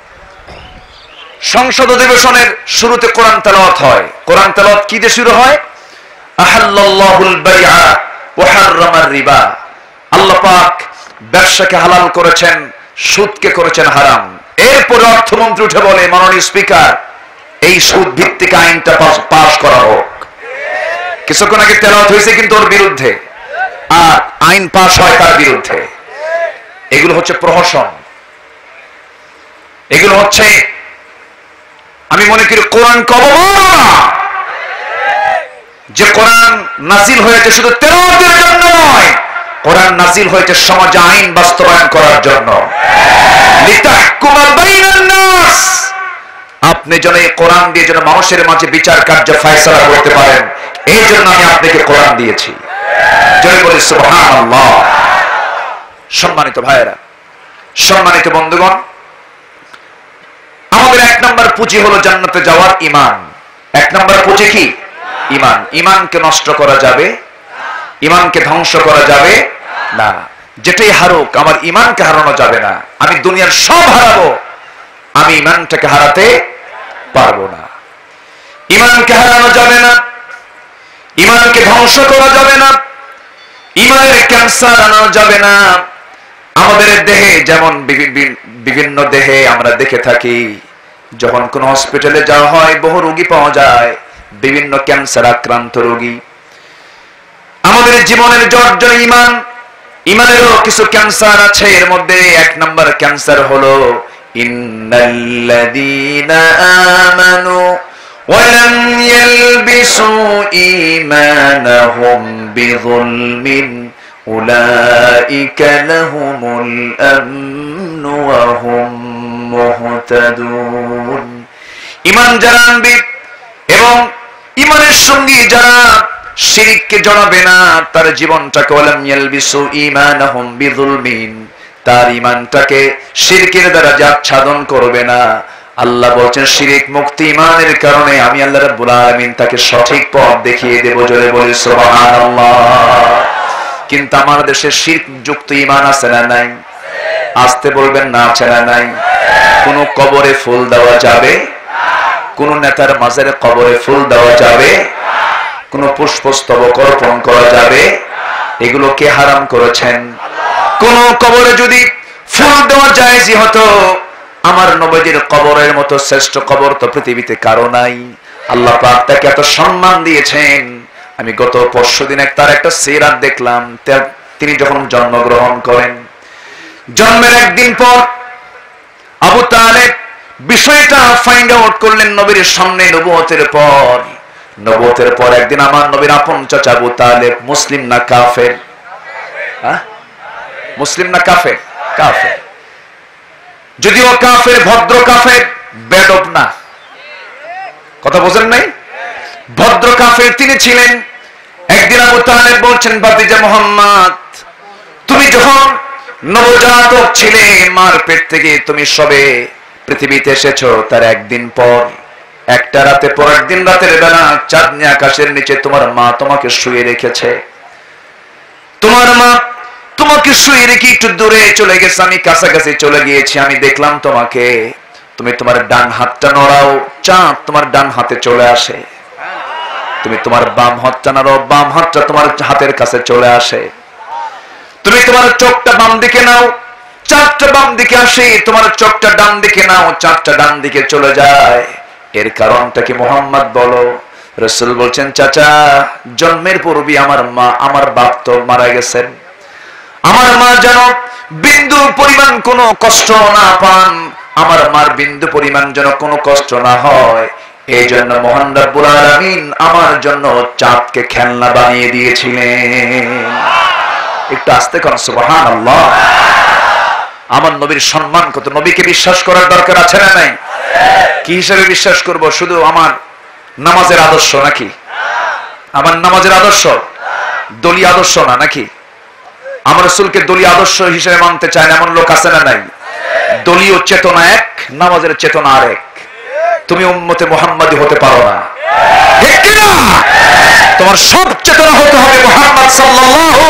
সংসদ অধিবেশনের শুরুতে কোরআন তেলাওয়াত হয়। কোরআন তেলাওয়াত কি দিয়ে শুরু হয়? আহাল্লাল্লাহুল বাইআ ওয়া হাররামার রিবা। আল্লাহ পাক ব্যবসাকে হালাল করেছেন, সুদকে করেছেন হারাম। এরপরে অর্থমন্ত্রী উঠে বলে, মাননীয় স্পিকার, এই সুদ ভিত্তিক আইনটা পাস করা হোক। কিছুক্ষণ আগে তেলাওয়াত হয়েছে কিন্তু ওর বিরুদ্ধে, আর আইন পাস হয় তার বিরুদ্ধে। এগুলো হচ্ছে প্রহসন, এগুলো হচ্ছে, আমি মনে করি কোরআন অবমাননা। যে কোরআন নাজিল হয়েছে শুধু তেলাওয়াতের জন্য নয়, কোরআন নাজিল হয়েছে সমাজে আইন বাস্তবায়ন করার জন্য। লিতাহকুমা বাইনান নাস, আপনি যেন এই কোরআন দিয়ে যেন মানুষের মাঝে বিচার কার্য ফয়সালা করতে পারেন, এই জন্য আমি আপনাকে কোরআন দিয়েছি। জয় বলি সুবহানাল্লাহ। সম্মানিত ভাইয়েরা, সম্মানিত বন্ধুগণ, আমাদের এক নম্বর পুঁজি হলো জান্নাতে যাওয়ার ঈমান। এক নম্বর পুঁজি কি? ঈমান। ঈমানকে নষ্ট করা যাবে, ঈমানকে ধ্বংস করা যাবে না। যেটাই হারুক, আমার ঈমানকে হারানো যাবে না। আমি দুনিয়ার সব হারাবো, আমি ঈমানটাকে হারাতে পারবো না। ঈমানকে হারানো যাবে না, ঈমানকে ধ্বংস করা যাবে না, ঈমানের ক্যান্সার আনা যাবে না। আমাদের দেহে যেমন বিভিন্ন দেহে আমরা দেখে থাকি, যখন কোন হসপিটালে যাওয়া হয় বহু রোগী পাওয়া যায়, বিভিন্ন ক্যান্সার আক্রান্ত রোগী। আমাদের জীবনের জর্জর ঈমান, ঈমানেরও কিছু ক্যান্সার আছে। এর মধ্যে এক নম্বর ক্যান্সার হলো ইন্নাল্লাযীনা আমানু ওয়া লাম ইয়ালবিসু ঈমানাহুম বিযুলমিন উলাইকা লাহুমুল আমনু ওয়া হুম মুহতাদুন। ঈমান যারা আনবে এবং ঈমানের সঙ্গে যারা শিরককে জড়াবে না, তার জীবনটাকে ওয়ালাম ইয়ালবিসু ঈমানাহুম বিযুলমিন, তার ঈমানটাকে শিরকের দ্বারা আচ্ছাদন করবে না। আল্লাহ বলেন শিরক মুক্ত ঈমানের কারণে আমি আল্লাহ রাব্বুল আলামিন তাকে সঠিক পথ দেখিয়ে দেব। জোরে বলি সুবহানাল্লাহ। কিন্তু আমার দেশে শিরক যুক্ত ঈমান আছে না নাই? আসতে বলবেন না, আছে না নাই? কোন কবরে ফুল দেওয়া যাবে? কোন নেতার মাজারে কবরে ফুল দেওয়া যাবে? কোন পুষ্পস্তবক অর্পণ করা যাবে? এগুলো কে হারাম করেছেন? কোন কবরে যদি ফুল দেওয়া জায়েজই হতো, আমার নবীজির কবরের মতো শ্রেষ্ঠ কবর তো পৃথিবীতে কারো নাই। আল্লাহ পাক তাকে এত সম্মান দিয়েছেন। আমি গত পরশুদিন এক তার একটা সিরাত দেখলাম। তিনি যখন জন্মগ্রহণ করেন, জন্মের একদিন পর আবু তালেব বিষয়টা ফাইন্ড আউট করলেন নবীর সামনে। নবুয়তের পর নবুয়তের পর একদিন আমার নবীর আপন চাচা আবু তালেব মুসলিম না কাফের? হ্যাঁ, মুসলিম না কাফের? কাফের। যদিও কাফের, ভদ্র কাফের, বেদব না। কথা বোঝেন নাই? ভদ্র কাফের তিনি ছিলেন। একদিন আবু তালেব বলছেন, ভাতিজা মুহাম্মদ, তুমি যখন নবজাতক ছিলে, মার পেট থেকে তুমি সবে পৃথিবীতে এসেছো, তার একদিন পর একটা রাতে পর একদিন রাতের বেলা চাঁদনি আকাশের নিচে তোমার মা তোমাকে শুয়ে রেখেছে। তোমার মা তোমাকে শুয়ে রেখে একটু দূরে চলে গেছে, আমি কাছাকাছি চলে গিয়েছি, আমি দেখলাম তোমাকে। তুমি তোমার ডান হাতটা নড়াও, চাঁদ তোমার ডান হাতে চলে আসে। তুমি তোমার বাম হাতটা নাড়াও, বাম হাতটা তোমার হাতের কাছে চলে আসে। তুমি তোমার চোখটা বাম দিকে নাও, চাঁদটা বাম দিকে আসে। তোমার চোখটা ডান দিকে নাও, চাঁদটা ডান দিকে চলে যায়। এর কারণটা কি মুহাম্মদ বলো? রাসূল বলছেন, চাচা, জন্মের পূর্বে আমার মা আমার বাপ তো মারা গেছেন। আমার মা যেন বিন্দু পরিমাণ কোনো কষ্ট না পান, আমার মার বিন্দু পরিমাণ যেন কোনো কষ্ট না হয়, এই জন্য মহান রব্বুল আলামিন আমার জন্য চাঁদকে খেলনা বানিয়ে দিয়েছিলেন। একটু আস্তে কোন সুবহানাল্লাহ। আমার নবীর সম্মান কত! নবীকে বিশ্বাস করার দরকার আছে না নাই? কি হিসেবে বিশ্বাস করব? শুধু আমার নামাজের আদর্শ নাকি? আমার নামাজের আদর্শ দলীয় আদর্শ না নাকি? আমার রাসূলকে দলীয় আদর্শ হিসেবে মানতে চায় না এমন লোক আছে না নাই? দলীয় চেতনা এক, নামাজের চেতনা আরেক। তুমি উম্মতে মুহাম্মাদি হতে পারো না, ঠিক কি না? তোমার সব চেতনা হতে হবে মুহাম্মদ সাল্লাল্লাহু।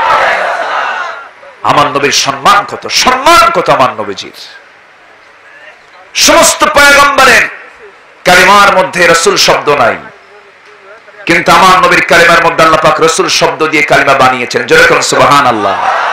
আমার নবীর সম্মান কত! সম্মান কত আমার নবীজির! সমস্ত পয়গম্বরের কালিমার মধ্যে রাসূল শব্দ নাই, কিন্তু আমার নবীর কালিমার মধ্যে আল্লাহ পাক রাসূল শব্দ দিয়ে কালিমা বানিয়েছেন। জোরে কোন সুবহানাল্লাহ।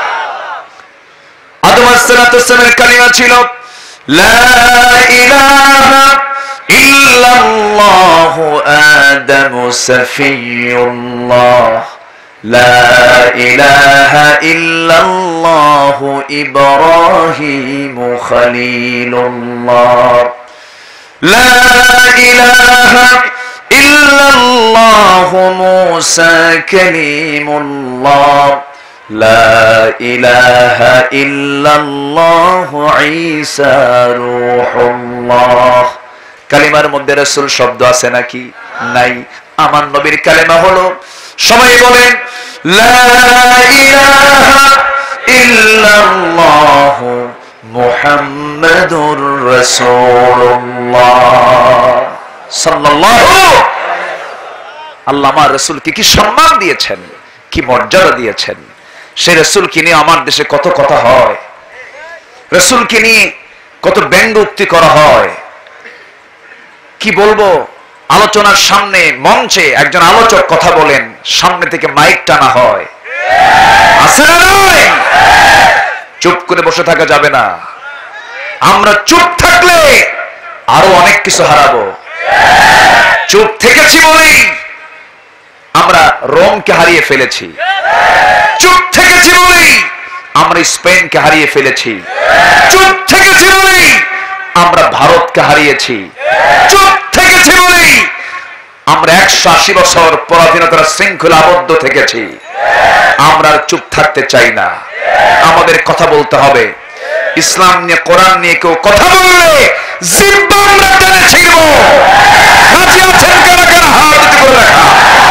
আদম আলাইহিস সালামের কালিমা ছিল লা ইলাহা ইল্লাল্লাহু আদামু সাফিয়ুল্লাহ, লা ইলাহা ইল্লাল্লাহু ইব্রাহিমু খলিলুল্লাহ, লা ইলাহা ইল্লাল্লাহু মুসা কালিমুল্লাহ, লা ইলাহা ইল্লাল্লাহু ঈসা রূহুল্লাহ। কালিমার মধ্যে রাসূল শব্দ আছে নাকি? নাই। আমার নবীর কালিমা হলো, সবাই বলেন লা ইলাহা ইল্লাল্লাহু মুহাম্মাদুর রাসূলুল্লাহ সাল্লাল্লাহু। আল্লাহ আমার রাসূলকে কি সম্মান দিয়েছেন, কি মর্যাদা দিয়েছেন। সেই রাসূলকে নিয়ে আমার দেশে কত কথা হয়, রাসূলকে নিয়ে কত ব্যঙ্গ উক্তি করা হয়। কি বলবো, আলোচনার সামনে মঞ্চে একজন আলোচক কথা বলেন, সামনে থেকে মাইক টানা হয়, আছে না নয়? চুপ করে বসে থাকা যাবে না। আমরা চুপ থাকলে আরো অনেক কিছু হারাবো। চুপ থেকেছি বলেই আমরা রোমকে হারিয়ে ফেলেছি, চুপ থেকেছি বলেই আমরা স্পেনকে হারিয়ে ফেলেছি, চুপ থেকেছি বলেই আমরা ভারতকে হারিয়েছি। চুপ থেকেছি বলেই আমরা একশো আশি বছর পরাধীনতার শৃঙ্খলা আবদ্ধ থেকেছি। আমরা চুপ থাকতে চাই না, আমাদের কথা বলতে হবে। ইসলাম নিয়ে, কোরআন নিয়ে কেউ কথা বললে জিহ্বা আমরা টেনে ছিড়ব। রাজি আছেন কারা কারা? হাত উঁচু করে রাখা।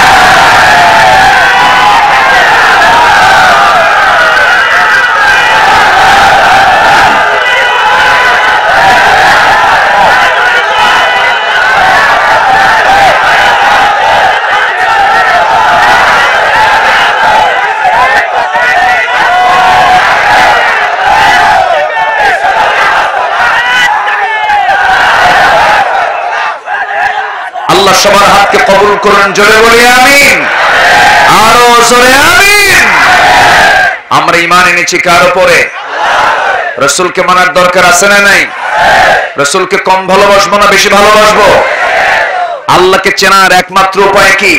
আল্লাহ সবার হাতকে কবুল করুন, জোরে বলি আমিন, আরো জোরে আমিন। আমরা ঈমান এনেছি কার উপরে? রাসূলকে মানার দরকার আছে না নাই? রাসূলকে কম ভালোবাসবো না বেশি ভালোবাসবো? আল্লাহকে চেনার একমাত্র উপায় কি?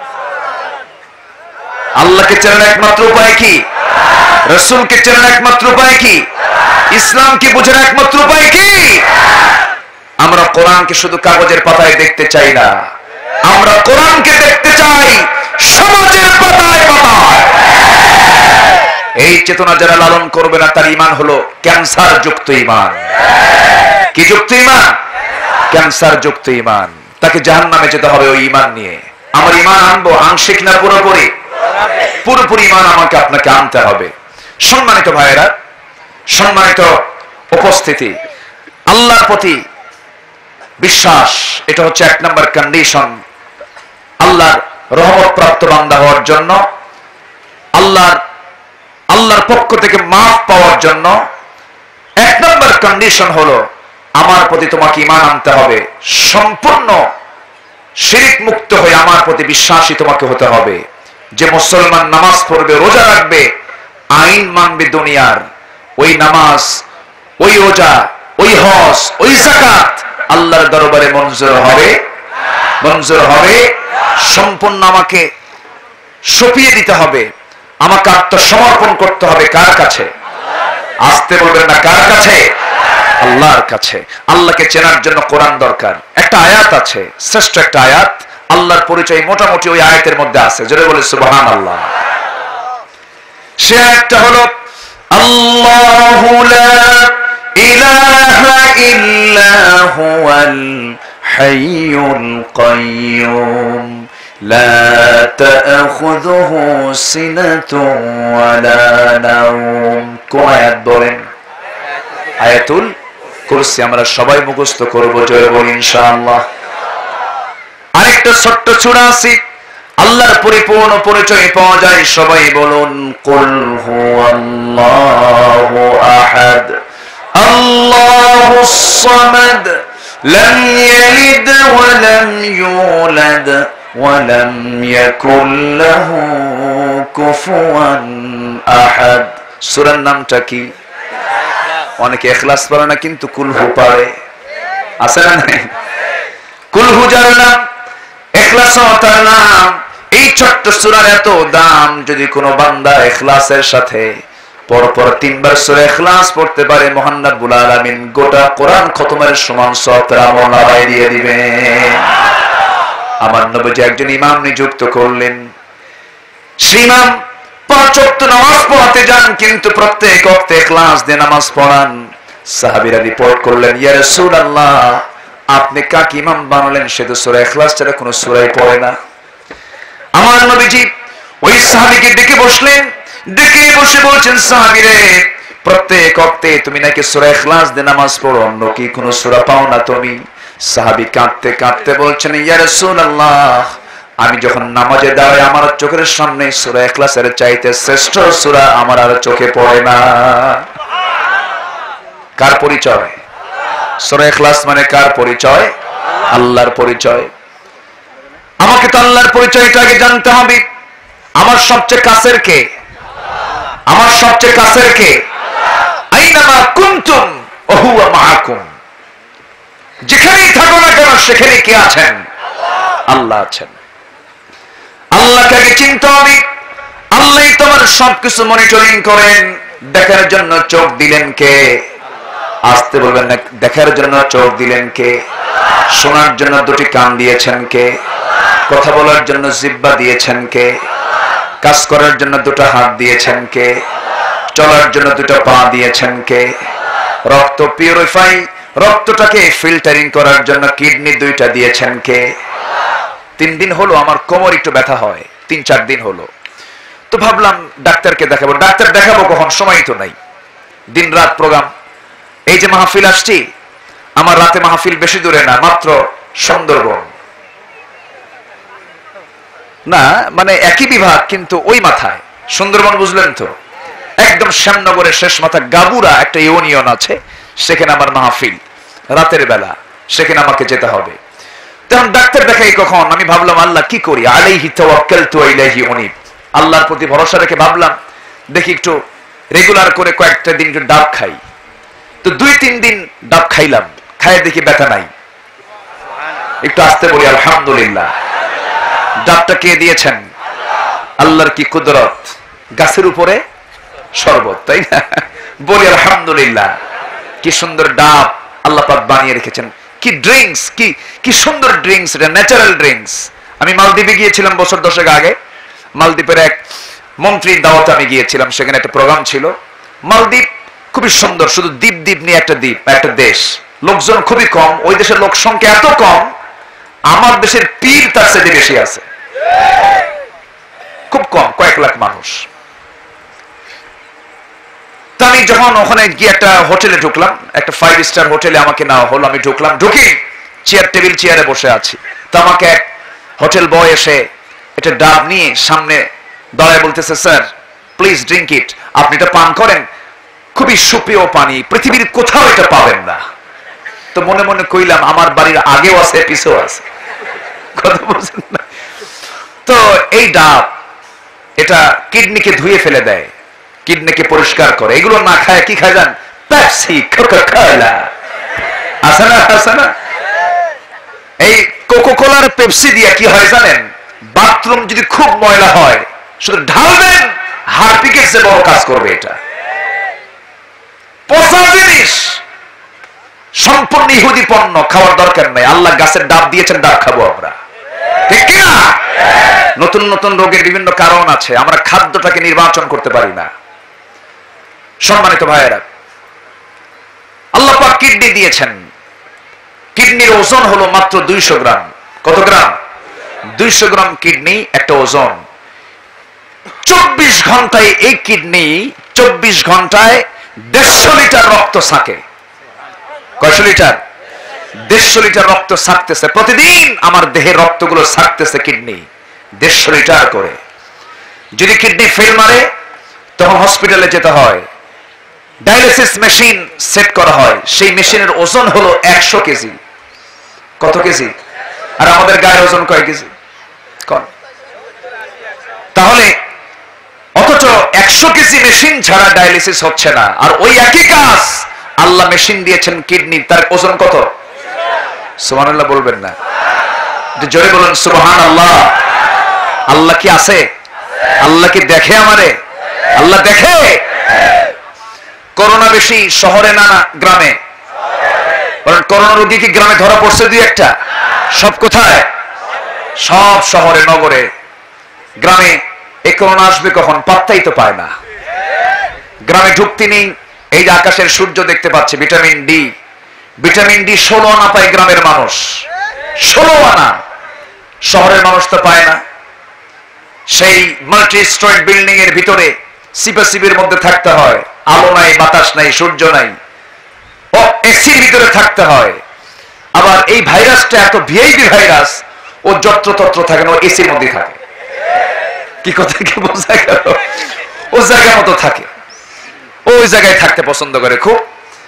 আল্লাহকে চেনার একমাত্র উপায় কি? রাসূলকে চেনার একমাত্র উপায় কি? ইসলামকে বোঝার একমাত্র উপায় কি? আমরা কোরআনকে শুধু কাগজের পাতায় দেখতে চাই না, আমরা কোরআনকে দেখতে চাই সমাজের পাতায় পাতায়। এই চেতনা যারা লালন করবে না তার ঈমান হলো ক্যান্সার যুক্ত ঈমান। কি যুক্ত ঈমান? ক্যান্সার যুক্ত ঈমান। তাকে জাহান্নামে যেতে হবে ওই ঈমান নিয়ে। আমার ঈমান আনবো আংশিক না পুরোপুরি? পুরোপুরি ঈমান আমাকে আপনাকে আনতে হবে। সম্মানিত ভাইয়েরা, সম্মানিত উপস্থিতি, আল্লাহর প্রতি বিশ্বাস এটা হচ্ছে এক নম্বর কন্ডিশন আল্লাহর রহমত প্রাপ্ত বান্দা হওয়ার জন্য, আল্লাহর আল্লাহর পক্ষ থেকে মাফ পাওয়ার জন্য। এক নম্বর কন্ডিশন হলো আমার প্রতি তোমাকে ঈমান আনতে হবে, সম্পূর্ণ শিরক মুক্ত হয়ে আমার প্রতি বিশ্বাসী তোমাকে হতে হবে। যে মুসলমান নামাজ পড়বে, রোজা রাখবে, আইন মানবে দুনিয়ার, ওই নামাজ, ওই রোজা, ওই হজ, ওই যাকাত আল্লাহর দরবারে মঞ্জুর হবে? মঞ্জুর হবে? সম্পূর্ণ আমাকে সঁপিয়ে দিতে হবে, আমাকে আত্মসমর্পণ করতে হবে। কার কাছে? আসতে বলবেন না, কার কাছে? আল্লাহর কাছে। আল্লাহকে চেনার জন্য কোরআন দরকার। একটা আয়াত আছে, শ্রেষ্ঠ একটা আয়াত, আল্লাহর পরিচয় মোটামুটি ওই আয়াতের মধ্যে আছে, জোরে বলে সুবহানাল্লাহ। সে আয়াতটা হলো আল্লাহু লা ইলাহা ইল্লা হুয়াল হাইয়ুল কাইয়্যুম লা তা'খুযুহু সিনাতুন ওয়ালা নাওম। কোন আয়াত বলেন? আয়াতুল কুরসি। আমরা সবাই মুখস্থ করব, জোরে বলি ইনশাআল্লাহ। আরেকটা ছোট্ট সূরা আছে, আল্লাহর পরিপূর্ণ পরিচয় পাওয়া যায়। সবাই বলুন কুল হুয়াল্লাহু আহাদ আল্লাহুস সামাদ লাম ইয়ালিদ ওয়া লাম ইউলাদ ওয়া লাম ইয়াকুল লাহু কুফুয়ান আহাদ। সূরার নামটা কি? অনেকে ইখলাস পড়ে না কিন্তু কুলহু পড়ে, আছে না নাই? কুলহু যার নাম, ইখলাসও তার নাম। এই ছোট্ট সূরার এত দাম, যদি কোনো বান্দা ইখলাসের সাথে পরপর তিনবার সূরা ইখলাস পড়তে পারে, মহান রব্বুল আলামিন গোটা কোরআন খতমের সমান সওয়াব তার আমলনামায় দিয়ে দিবেন। আমার নবীজি একজন ইমাম নিযুক্ত করলেন। সেই ইমাম পাঁচ ওয়াক্ত নামাজ পড়াতে যান, কিন্তু প্রত্যেক ওয়াক্তে ইখলাস দিয়ে নামাজ পড়ান। সাহাবীরা রিপোর্ট করলেন, ইয়া রাসূলুল্লাহ, আপনি কাকে ইমাম বানালেন? সে তো সূরা ইখলাস ছাড়া কোনো সূরাই পড়ে না। আমার নবীজি ওই সাহাবীকে ডেকে বসলেন, ডেকে বসে বলছেন, সাহাবীরে, প্রত্যেক ওয়াক্তে তুমি নাকি সূরা ইখলাস দিয়ে নামাজ পড়ো, অন্য কি কোনো সূরা পাও না তুমি? সাহাবী কাঁদতে কাঁদতে বলছেন, ইয়া রাসূলুল্লাহ, আমি যখন নামাজে দাঁড়াই আমার চোখের সামনে সূরা ইখলাসের চাইতে শ্রেষ্ঠ সূরা আমার আর চোখে পড়ে না। কার পরিচয়? সূরা ইখলাস মানে কার পরিচয়? আল্লাহর পরিচয়। আমাকে তো আল্লাহর পরিচয়টা আগে জানতে হবে। আমার সবচেয়ে কাছের কে? আমার সবচেয়ে কাছের কে? আইনামা কুনতুম ওয়া হুয়া মাআকুম। যেখানেই থাকো না কেন সেখানে কে আছেন? আল্লাহ আছেন। আল্লাহকে আগে চিনতে হবে। আল্লাহই তোমার সবকিছু মনিটরিং করেন। দেখার জন্য চোখ দিলেন কে? আসতে বলবেন না। দেখার জন্য চোখ দিলেন কে? শোনার জন্য দুটি কান দিয়েছেন কে? কথা বলার জন্য জিহ্বা দিয়েছেন কে? কাজ করার জন্য দুটো হাত দিয়েছেন কে? চলার জন্য দুটো পা দিয়েছেন কে? রক্ত পিউরিফাই, রক্তটাকে ফিল্টারিং করার জন্য কিডনি দুইটা দিয়েছেন কে? তিন দিন হলো আমার কোমর একটু ব্যথা হয়, তিন চার দিন হলো। তো ভাবলাম ডাক্তারকে দেখাবো। ডাক্তার দেখাবো কখন? সময় তো নাই, দিন রাত প্রোগ্রাম। এই যে মাহফিল আসছি, আমার রাতে মাহফিল বেশি দূরে না, মাত্র সুন্দরবন না, মানে একই বিভাগ কিন্তু ওই মাথায় সুন্দরবন, বুঝলেন তো? একদম শ্যামনগরের শেষ মাথা গাবুরা একটা ইউনিয়ন আছে, সেখানে আমার মাহফিল রাতের বেলা, সেখানে আমাকে যেতে হবে। তখন ডাক্তার দেখাই কখন? আমি ভাবলাম আল্লাহ কি করি, আলাইহি তাওয়াক্কালতু ওয়া ইলাইহি উনীব, আল্লাহর প্রতি ভরসা রেখে ভাবলাম দেখি একটু রেগুলার করে কয়েকটা দিন একটু ডাব খাই। তো দুই তিন দিন ডাব খাইলাম, খাইয়ে দেখি ব্যথা নাই। একটু আসতে বলি আলহামদুলিল্লাহ। ডাবটা কে দিয়েছেন? আল্লাহর কি কুদরত, গাছের উপরে শরবত, তাই না? বলি আলহামদুলিল্লাহ। কি সুন্দর ডাব আল্লাহ পাক বানিয়ে রেখেছেন, কি ড্রিঙ্কস, কি কি সুন্দর ড্রিঙ্কস, এটা ন্যাচারাল ড্রিঙ্কস। আমি মালদ্বীপে গিয়েছিলাম বছর দশেক আগে, মালদ্বীপের এক মন্ত্রীর দাওয়াতে আমি গিয়েছিলাম, সেখানে একটা প্রোগ্রাম ছিল। মালদ্বীপ খুবই সুন্দর, শুধু দ্বীপ দ্বীপ নিয়ে একটা দ্বীপ, একটা দেশ, লোকজন খুবই কম, ওই দেশের লোক সংখ্যা এত কম, আমার দেশের পীর তার চেয়ে বেশি আছে, খুব কম, কয়েক লাখ মানুষ। তো আমি যখন ওখানে গিয়ে একটা হোটেলে ঢুকলাম, একটা ফাইভ স্টার হোটেলে আমাকে নেওয়া হলো। আমি ঢুকলাম, ঢুকি চেয়ার টেবিল চেয়ারে বসে আছি। তো আমাকে এক হোটেল বয় এসে একটা ডাব নিয়ে সামনে দাঁড়ায় বলতেছে, স্যার প্লিজ ড্রিঙ্ক ইট, আপনি এটা পান করেন, খুবই সুপেয় পানি, পৃথিবীর কোথাও এটা পাবেন না। তো মনে মনে কইলাম আমার বাড়ির আগেও আছে পিছেও আছে, কথা বলছেন না? তো এই ডাব এটা কিডনিকে ধুয়ে ফেলে দেয়, কিডনিকে পরিষ্কার করে। এগুলো না খায় কি খায় জান? পেপসি, কোকা-কোলা, আছে না আছে না? এই কোকা-কোলার পেপসি দিয়ে কি হয় জানেন? বাথরুম যদি খুব ময়লা হয়, শুধু ঢালবেন, হারপিকের চেয়ে বড় কাজ করবে এটা। পচা জিনিস, সম্পূর্ণ ইহুদি পণ্য, খাওয়ার দরকার নাই। আল্লাহ গাছের ডাব দিয়েছেন, ডাব খাবো আমরা, ঠিক কিনা? নতুন নতুন রোগের বিভিন্ন কারণ আছে, আমরা খাদ্যটাকে নির্বাচন করতে পারি না। সম্মানিত ভাইয়েরা, আল্লাহ পাক কিডনি দিয়েছেন, কিডনির ওজন হলো মাত্র দুইশো গ্রাম। কত গ্রাম? দুইশো গ্রাম কিডনি একটা ওজন। চব্বিশ ঘন্টায় এই কিডনি চব্বিশ ঘন্টায় দেড়শো লিটার রক্ত ছাঁকে। কয়শো লিটার? দেড়শো লিটার রক্ত ছাঁকতেছে প্রতিদিন। আমার দেহের রক্তগুলো ছাঁকতেছে কিডনি দেড়শো লিটার করে। যদি কিডনি ফেল মারে তখন হসপিটালে যেতে হয়, ডায়ালিসিস মেশিন সেট করা হয়, সেই মেশিনের ওজন হলো একশো কেজি। কত কেজি? আর আমাদের গায়ের ওজন কয় কেজি? কম। তাহলে অথচ একশো কেজি মেশিন ছাড়া ডায়ালিসিস হচ্ছে না, আর ওই একই কাজ আল্লাহ মেশিন দিয়েছেন কিডনি, তার ওজন কত? সুবহানাল্লাহ বলবেন না? জোরে বলুন সুবহানাল্লাহ। আল্লাহ কি আছে? আল্লাহ কি দেখে আমারে? আল্লাহ দেখে। করোনা বেশি শহরে না না গ্রামে? কারণ করোনা রোগী কি গ্রামে ধরা পড়ছে দুই একটা? সব কোথায়? সব শহরে নগরে। গ্রামে এই করোনা আসবে কখন পাত্তাই তো পায় না। গ্রামে ঢুকতে নেই, এই যে আকাশের সূর্য দেখতে পাচ্ছে, ভিটামিন ডি, ভিটামিন ডি ষোলো আনা পায় গ্রামের মানুষ, ষোলো আনা। শহরের মানুষ তো পায় না। সেই মাল্টি স্টোরেড বিল্ডিং এর ভিতরে সিপাসিপির মধ্যে থাকতে হয়, আলো নাই, বাতাস নাই, সূর্য নাই, ও এসির ভিতরে থাকতে হয়। আবার এই ভাইরাসটা এত ভিআইপি ভাইরাস, ও যত্রতত্র থাকে না, ও এসির মধ্যে থাকে। কি কথা কি বোঝা গেল? ও জায়গা মতো থাকে, ওই জায়গায় থাকতে পছন্দ করে খুব।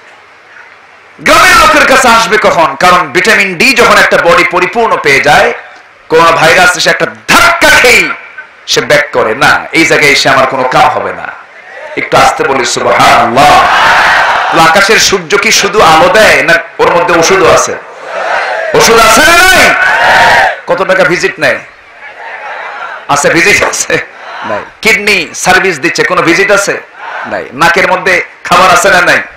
গ্রামের লোকের কাছে আসবে কখন? কারণ ভিটামিন ডি যখন একটা বডি পরিপূর্ণ পেয়ে যায়, কোন ভাইরাস এসে একটা ধাক্কা খেয়ে সে ব্যাক করে না, এই জায়গায় এসে আমার কোনো কাম হবে না। একটু আসতে বলি সুবহানাল্লাহ। আকাশের সূর্য কি শুধু আলো দেয় না ওর মধ্যে ওষুধও আছে? ওষুধ আছে না নাই? কত টাকা ভিজিট নেয়? আছে, ভিজিট আছে নাই? কিডনি সার্ভিস দিচ্ছে, কোনো ভিজিট আছে নাই? নাকের মধ্যে খাবার আছে না নাই?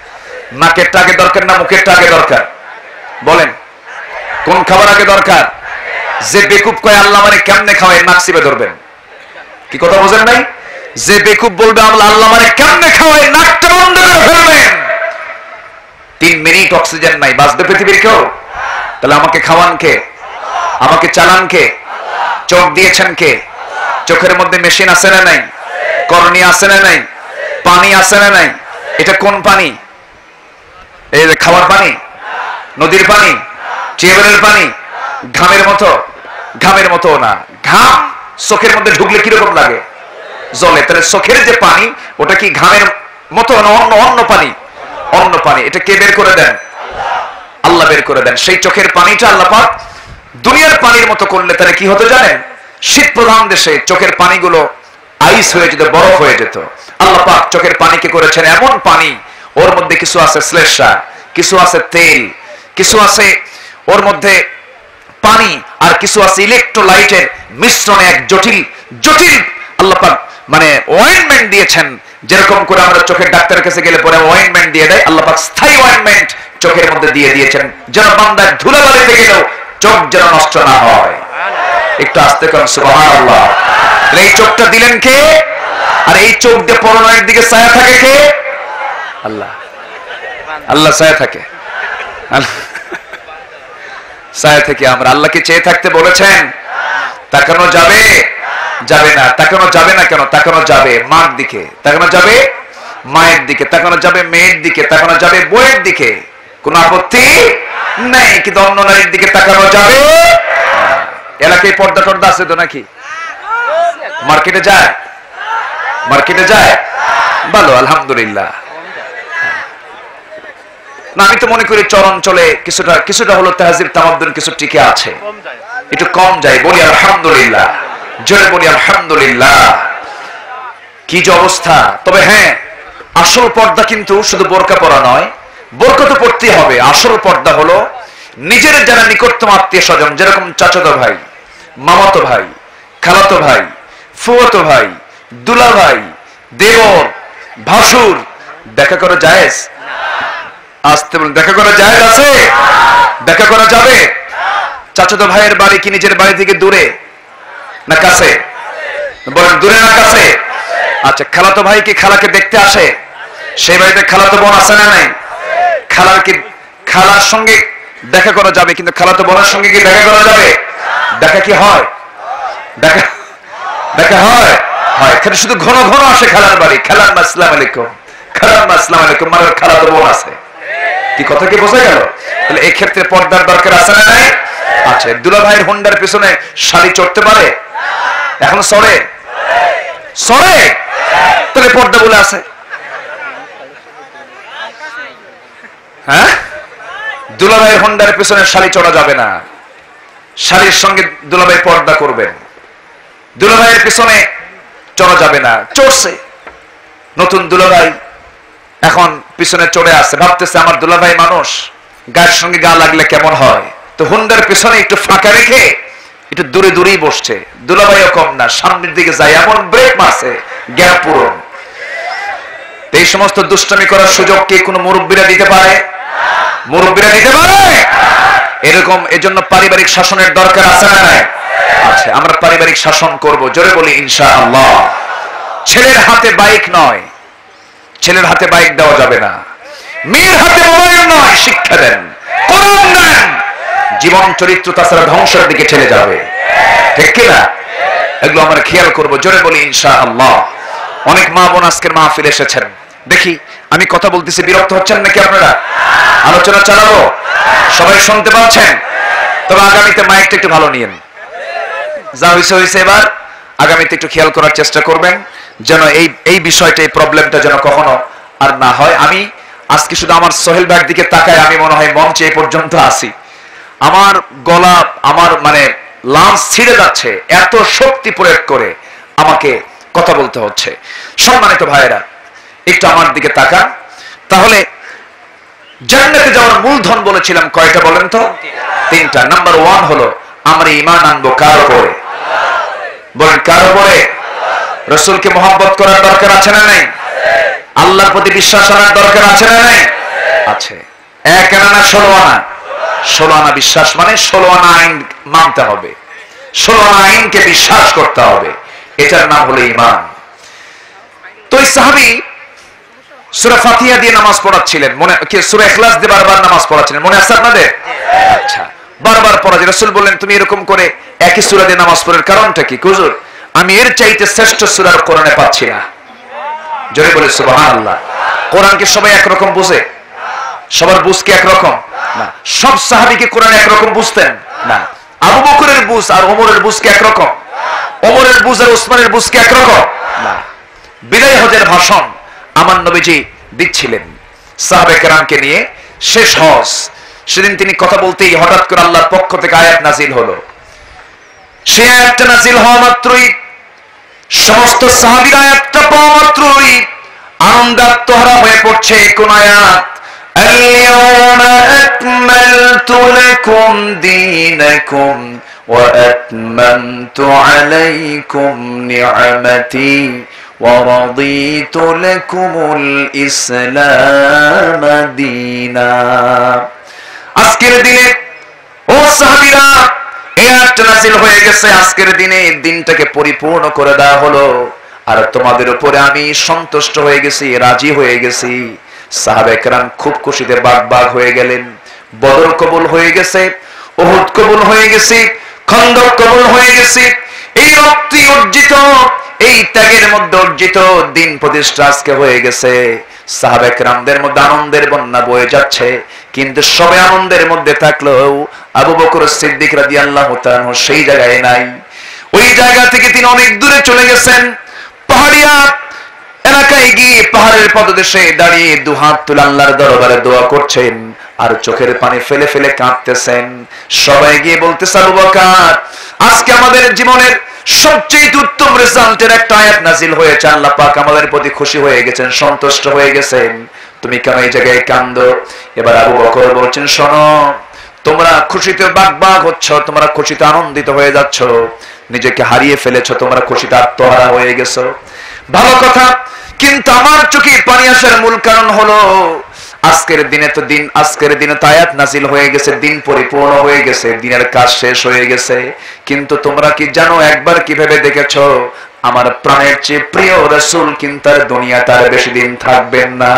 নাকেরটা আগে দরকার না মুখেরটা আগে দরকার? বলেন কোন খাবার আগে দরকার? যে বেকুব কয় আল্লাহ মানে কেমনে খাওয়ায়, নাক চিপে ধরবেন। কি কথা বোঝেন নাই? যে বেকুব বলবে আল্লাহ আল্লাহ মানে কেমনে খাওয়ায়, নাকটা বন্ধ করে ফেলবেন। তিন মিনিট অক্সিজেন নাই, বাঁচবে পৃথিবীর কেউ? তাহলে আমাকে খাওয়ান কে? আমাকে চালান কে? চোখ দিয়েছেন কে? চোখের মধ্যে মেশিন আছে না নাই? কর্নিয়া আছে না নাই? পানি আছে না নাই? এটা কোন পানি? এই যে খাওয়ার পানি, নদীর পানি, টিউবওয়েলের পানি, ঘামের মতো? ঘামের মতো না। ঘাম চোখের মধ্যে ঢুকলে কিরকম লাগে? জলে। তাহলে চোখের যে পানি ওটা কি ঘামের মতো না অন্য অন্য পানি? অন্য পানি। এটা কে বের করে দেন? আল্লাহ বের করে দেন। সেই চোখের পানিটা আল্লাহ পাক দুনিয়ার পানির মতো করলে তাহলে কি হতো জানেন? শীত প্রধান দেশে চোখের পানিগুলো আইস হয়ে যেত, বরফ হয়ে যেত। আল্লাহ পাক চোখের পানিকে করেছেন এমন পানি, ওর মধ্যে কিছু আছে শ্লেষা, কিছু আছে তেল, কিছু আছে ওর মধ্যে পানি, আর কিছু আছে ইলেকট্রোলাইটের মিশ্রণে এক জটিল জটিল আল্লাহ পাক মানে অয়েন্টমেন্ট দিয়েছেন। যেরকম করে আমরা চোখের ডাক্তারের কাছে গেলে পরে অয়েন্টমেন্ট দিয়ে দেয়, আল্লাহ পাক স্থায়ী অয়েন্টমেন্ট চোখের মধ্যে দিয়ে দিয়েছেন, যেন বান্দা ধুলাবালিতে গেলেও চোখ যেন নষ্ট না হয়। একটু আস্তে করেন সুবহানাল্লাহ। এই চোখটা দিলেন কে? আর এই চোখ দিয়ে পরনের দিকে ছায়া থাকে কে? আল্লাহ। আল্লাহ ছায়া থাকে, ছায়া থেকে আমরা আল্লাহকে চেয়ে থাকতে বলেছেন। তাকানো যাবে? যাবে না। তাকানো যাবে না কেন? তাকানো যাবে মার দিকে, তাকানো যাবে মায়ের দিকে, তাকানো যাবে মেয়ের দিকে, তাকানো যাবে বইয়ের দিকে, কোন আপত্তি নেই। কিন্তু অন্য নারীর দিকে তাকানো যাবে? এলাকায় পর্দা টর্দা আছে তো নাকি? মার্কেটে যায়? মার্কেটে যায়? ভালো, আলহামদুলিল্লাহ। না, আমি তো মনে করি চরাঞ্চলে কিছুটা কিছুটা হলো তাহজিব তামাদ্দুন কিছু টিকে আছে, একটু কম যায়। বলি আলহামদুলিল্লাহ, জোরে বলি আলহামদুলিল্লাহ। কি যে অবস্থা! তবে হ্যাঁ, আসল পর্দা কিন্তু শুধু বোরকা পরা নয়, বোরকা তো পড়তে হবে। আসল পর্দা হলো নিজের যারা নিকটতম আত্মীয় স্বজন, যেরকম চাচাতো ভাই, মামাতো ভাই, খালাতো ভাই, ফুয়াতো ভাই, দুলা ভাই, দেবর, ভাসুর, দেখা করা জায়েজ? আসতে বলুন, দেখা করা জায়েজ আছে? দেখা করা যাবে? চাচাতো ভাইয়ের বাড়ি কি নিজের বাড়ি থেকে দূরে না কাছে? বলেন দূরে না কাছে? আচ্ছা, খালাতো ভাই কি খালাকে দেখতে আসে? সেই বাড়িতে খালাতো বোন আছে না নাই? খালার কি খালার সঙ্গে দেখা করা যাবে, কিন্তু খালাতো বোনের সঙ্গে কি দেখা করা যাবে? দেখা কি হয়? দেখা দেখা হয়? হয়। খালি শুধু ঘন ঘন আসে খালার বাড়ি, খালার মা আসসালামু আলাইকুম, খালার মা আসসালামু আলাইকুম, মানে খালাতো বোন আছে। কি কথা কি বোঝা গেল? তাহলে এই ক্ষেত্রে পর্দার দরকার আছে না নাই? আচ্ছা, দুলা ভাইয়ের হোন্ডার পিছনে শাড়ি চড়তে পারে? এখন চড়ে? চড়ে? তাহলে পর্দা বলে আছে। হ্যাঁ, দুলাভাই হোন্ডার পিছনে শাড়ি চড়া যাবে না। শাড়ির সঙ্গে দুলাভাই পর্দা করবেন। দুলাভাইয়ের পিছনে চড়া যাবে না। চড়ছে নতুন দুলাভাই, এখন পিছনে চড়ে আসছে, ভাবতেছে আমার দুলাভাই মানুষ, গায়ের সঙ্গে গা লাগলে কেমন হয়, তো হোন্ডার পিছনে একটু ফাঁকা রেখে একটু দূরে দূরেই বসছে। দুলাভাইও কম না, সামনের দিকে যায়, এমন ব্রেক মারছে গ্যাপ পূরণ। এই সমস্ত দুষ্টমি করার সুযোগ কি কোনো মুরব্বীরা দিতে পারে? মুরব্বীরা দিতে পারে? এরকম এজন্য পারিবারিক শাসনের দরকার আছে না নাই? আছে। আমরা পারিবারিক শাসন করব, জোরে বলি ইনশাআল্লাহ। ছেলের হাতে বাইক নয়, ছেলের হাতে বাইক দেওয়া যাবে না। মেয়ের হাতে মোবাইল নয়, শিক্ষা দেন, কোরআন দেন। জীবন চরিত্র তাছাড়া ধ্বংসের দিকে ঠেলে যাবে, ঠিক কিনা? এগুলো আমরা খেয়াল করব, জোরে বলি ইনশাআল্লাহ। অনেক মা বোন আজকের মাহফিল এসেছেন, দেখি আমি কথা বলতেছি, বিরক্ত হচ্ছেন নাকি আপনারা? আলোচনা চালাবো, সবাই শুনতে পাচ্ছেন? তবে আগামীতে মাইকটা একটু ভালো নিয়েন। যা হয়েছে হয়েছে, এবার আগামীতে একটু খেয়াল করার চেষ্টা করবেন, যেন এই এই বিষয়টা, এই প্রবলেমটা যেন কখনো আর না হয়। আমি আজকে শুধু আমার সোহেল ভাইয়ের দিকে তাকাই, আমি মনে হয় মঞ্চে এই পর্যন্ত আসি, আমার গলা, আমার মানে লাঞ্চ ছিঁড়ে যাচ্ছে, এত শক্তি প্রয়োগ করে আমাকে কথা বলতে হচ্ছে। সম্মানিত ভাইয়েরা, একটু আমার দিকে তাকান। তাহলে জান্নাতে যাওয়ার মূলধন বলেছিলাম কয়টা বলেন তো? তিনটা। নাম্বার ওয়ান হলো আমরা ঈমান আনবো কার উপরে? বলেন কার উপরে? রাসূলকে মহব্বত করার দরকার আছে না নাই? আল্লাহর প্রতি বিশ্বাস আনার দরকার আছে না নাই? আছে। এক আনা না ষোলো আনা? ষোলো আনা বিশ্বাস মানে ষোলো আনা আইন মানতে হবে, ষোলো আনা আইনকে বিশ্বাস করতে হবে, এটার নাম হলো ঈমান। তো এই সাহাবী সূরা ফাতিহা দিয়ে নামাজ পড়াচ্ছিলেন, মনে কি সূরা ইখলাস দিয়ে বারবার নামাজ পড়াচ্ছিলেন, মনে আছে আপনাদের? আচ্ছা, বারবার পড়া। রাসূল বললেন তুমি এরকম করে একই সূরা দিয়ে নামাজ পড়ার কারণটা কি? হুজুর আমি এর চাইতে শ্রেষ্ঠ সূরা কোরআনে পাচ্ছি না। জোরে বলে সুবহানাল্লাহ। কোরআন কি সবাই একরকম বুঝে? সবার বুঝ কি একরকম না? সব সাহাবী কি কোরআন একরকম বুঝতেন না? আবু বকরের বুঝ আর ওমরের বুঝ কি একরকম? ওমরের বুঝ আর ওসমানের বুঝ কি একরকম না? বিদায় হজের ভাষণ আমার নবীজি দিচ্ছিলেন সাহাবে কেরামকে নিয়ে, শেষ হজ। সেদিন তিনি কথা বলতেই হঠাৎ করে আল্লাহর পক্ষ থেকে আয়াত নাজিল হলো। সে আয়াতটা নাজিল হওয়া মাত্রই সমস্ত সাহাবীরা আয়াতটা পাওয়া মাত্রই আনন্দাত্মহারা হয়ে পড়ছে। কোন আয়াত? আল-ইয়াওমা আকমালতু লাকুম দীনাকুম ওয়া আতমামতু আলাইকুম নি'মাতি وَرَضِيتُ لَكُمُ الْإِسْلَامَ دِينًا। আজকের দিনে ও সাহাবীরা এই আয়াতটা নাযিল হয়ে গেছে, আজকের দিনে দিনটাকে পরিপূর্ণ করে দেওয়া হলো, আর তোমাদের উপরে আমি সন্তুষ্ট হয়ে গেছি, রাজি হয়ে গেছি। সাহাবায়ে কেরাম খুব খুশিতে বাগবাগ হয়ে গেলেন। বদর কবুল হয়ে গেছে, উহুদ কবুল হয়ে গেছে, খন্দক কবুল হয়ে গেছে। এই রক্তে অর্জিত, এই ত্যাগের মধ্যে অর্জিত দিন প্রতিষ্ঠা আজকে হয়ে গেছে। সাহাবায়ে কেরামদের মধ্যে আনন্দের বন্যা বয়ে যাচ্ছে, কিন্তু সবে আনন্দের মধ্যে থাকলেও আবু বকর সিদ্দিক রাদিয়াল্লাহু তাআলা সেই জায়গায় নাই। ওই জায়গা থেকে তিনি অনেক দূরে চলে গেছেন, পাহাড়িয়া এলাকায় গিয়ে পাহাড়ের পদদেশে দাঁড়িয়ে দুহাত তুলে আল্লাহর দরবারে দোয়া করছেন আর চোখের পানি ফেলে ফেলে কাঁদতেছেন। সবাই গিয়ে বলতেছে আবু বকর আজকে আমাদের জীবনের সবচেয়ে উত্তম রেজাল্টের একটা আয়াত নাজিল হয়েছে, আল্লাহ পাক আমাদের প্রতি খুশি হয়ে গেছেন, সন্তুষ্ট হয়ে গেছেন, তুমি কেন এই জায়গায় কাঁদো? এবার আবু বকর বলছেন শোনো, তোমরা খুশিতে বাগবাগ হচ্ছ, তোমরা খুশিতে আনন্দিত হয়ে যাচ্ছ, নিজেকে হারিয়ে ফেলেছো, তোমরা খুশিতে আত্মহারা হয়ে গেছো, ভালো কথা, কিন্তু আমার চোখে পানি আসার মূল কারণ হলো আজকের দিনে তো দিন আজকের দিনে তো আয়াত নাজিল হয়ে গেছে, দিন পরিপূর্ণ হয়ে গেছে, দিনের কাজ শেষ হয়ে গেছে, কিন্তু তোমরা কি জানো একবার কিভাবে দেখেছো আমার প্রাণের চেয়ে প্রিয় রাসূল কিন্তু আর দুনিয়া তার বেশি দিন থাকবেন না,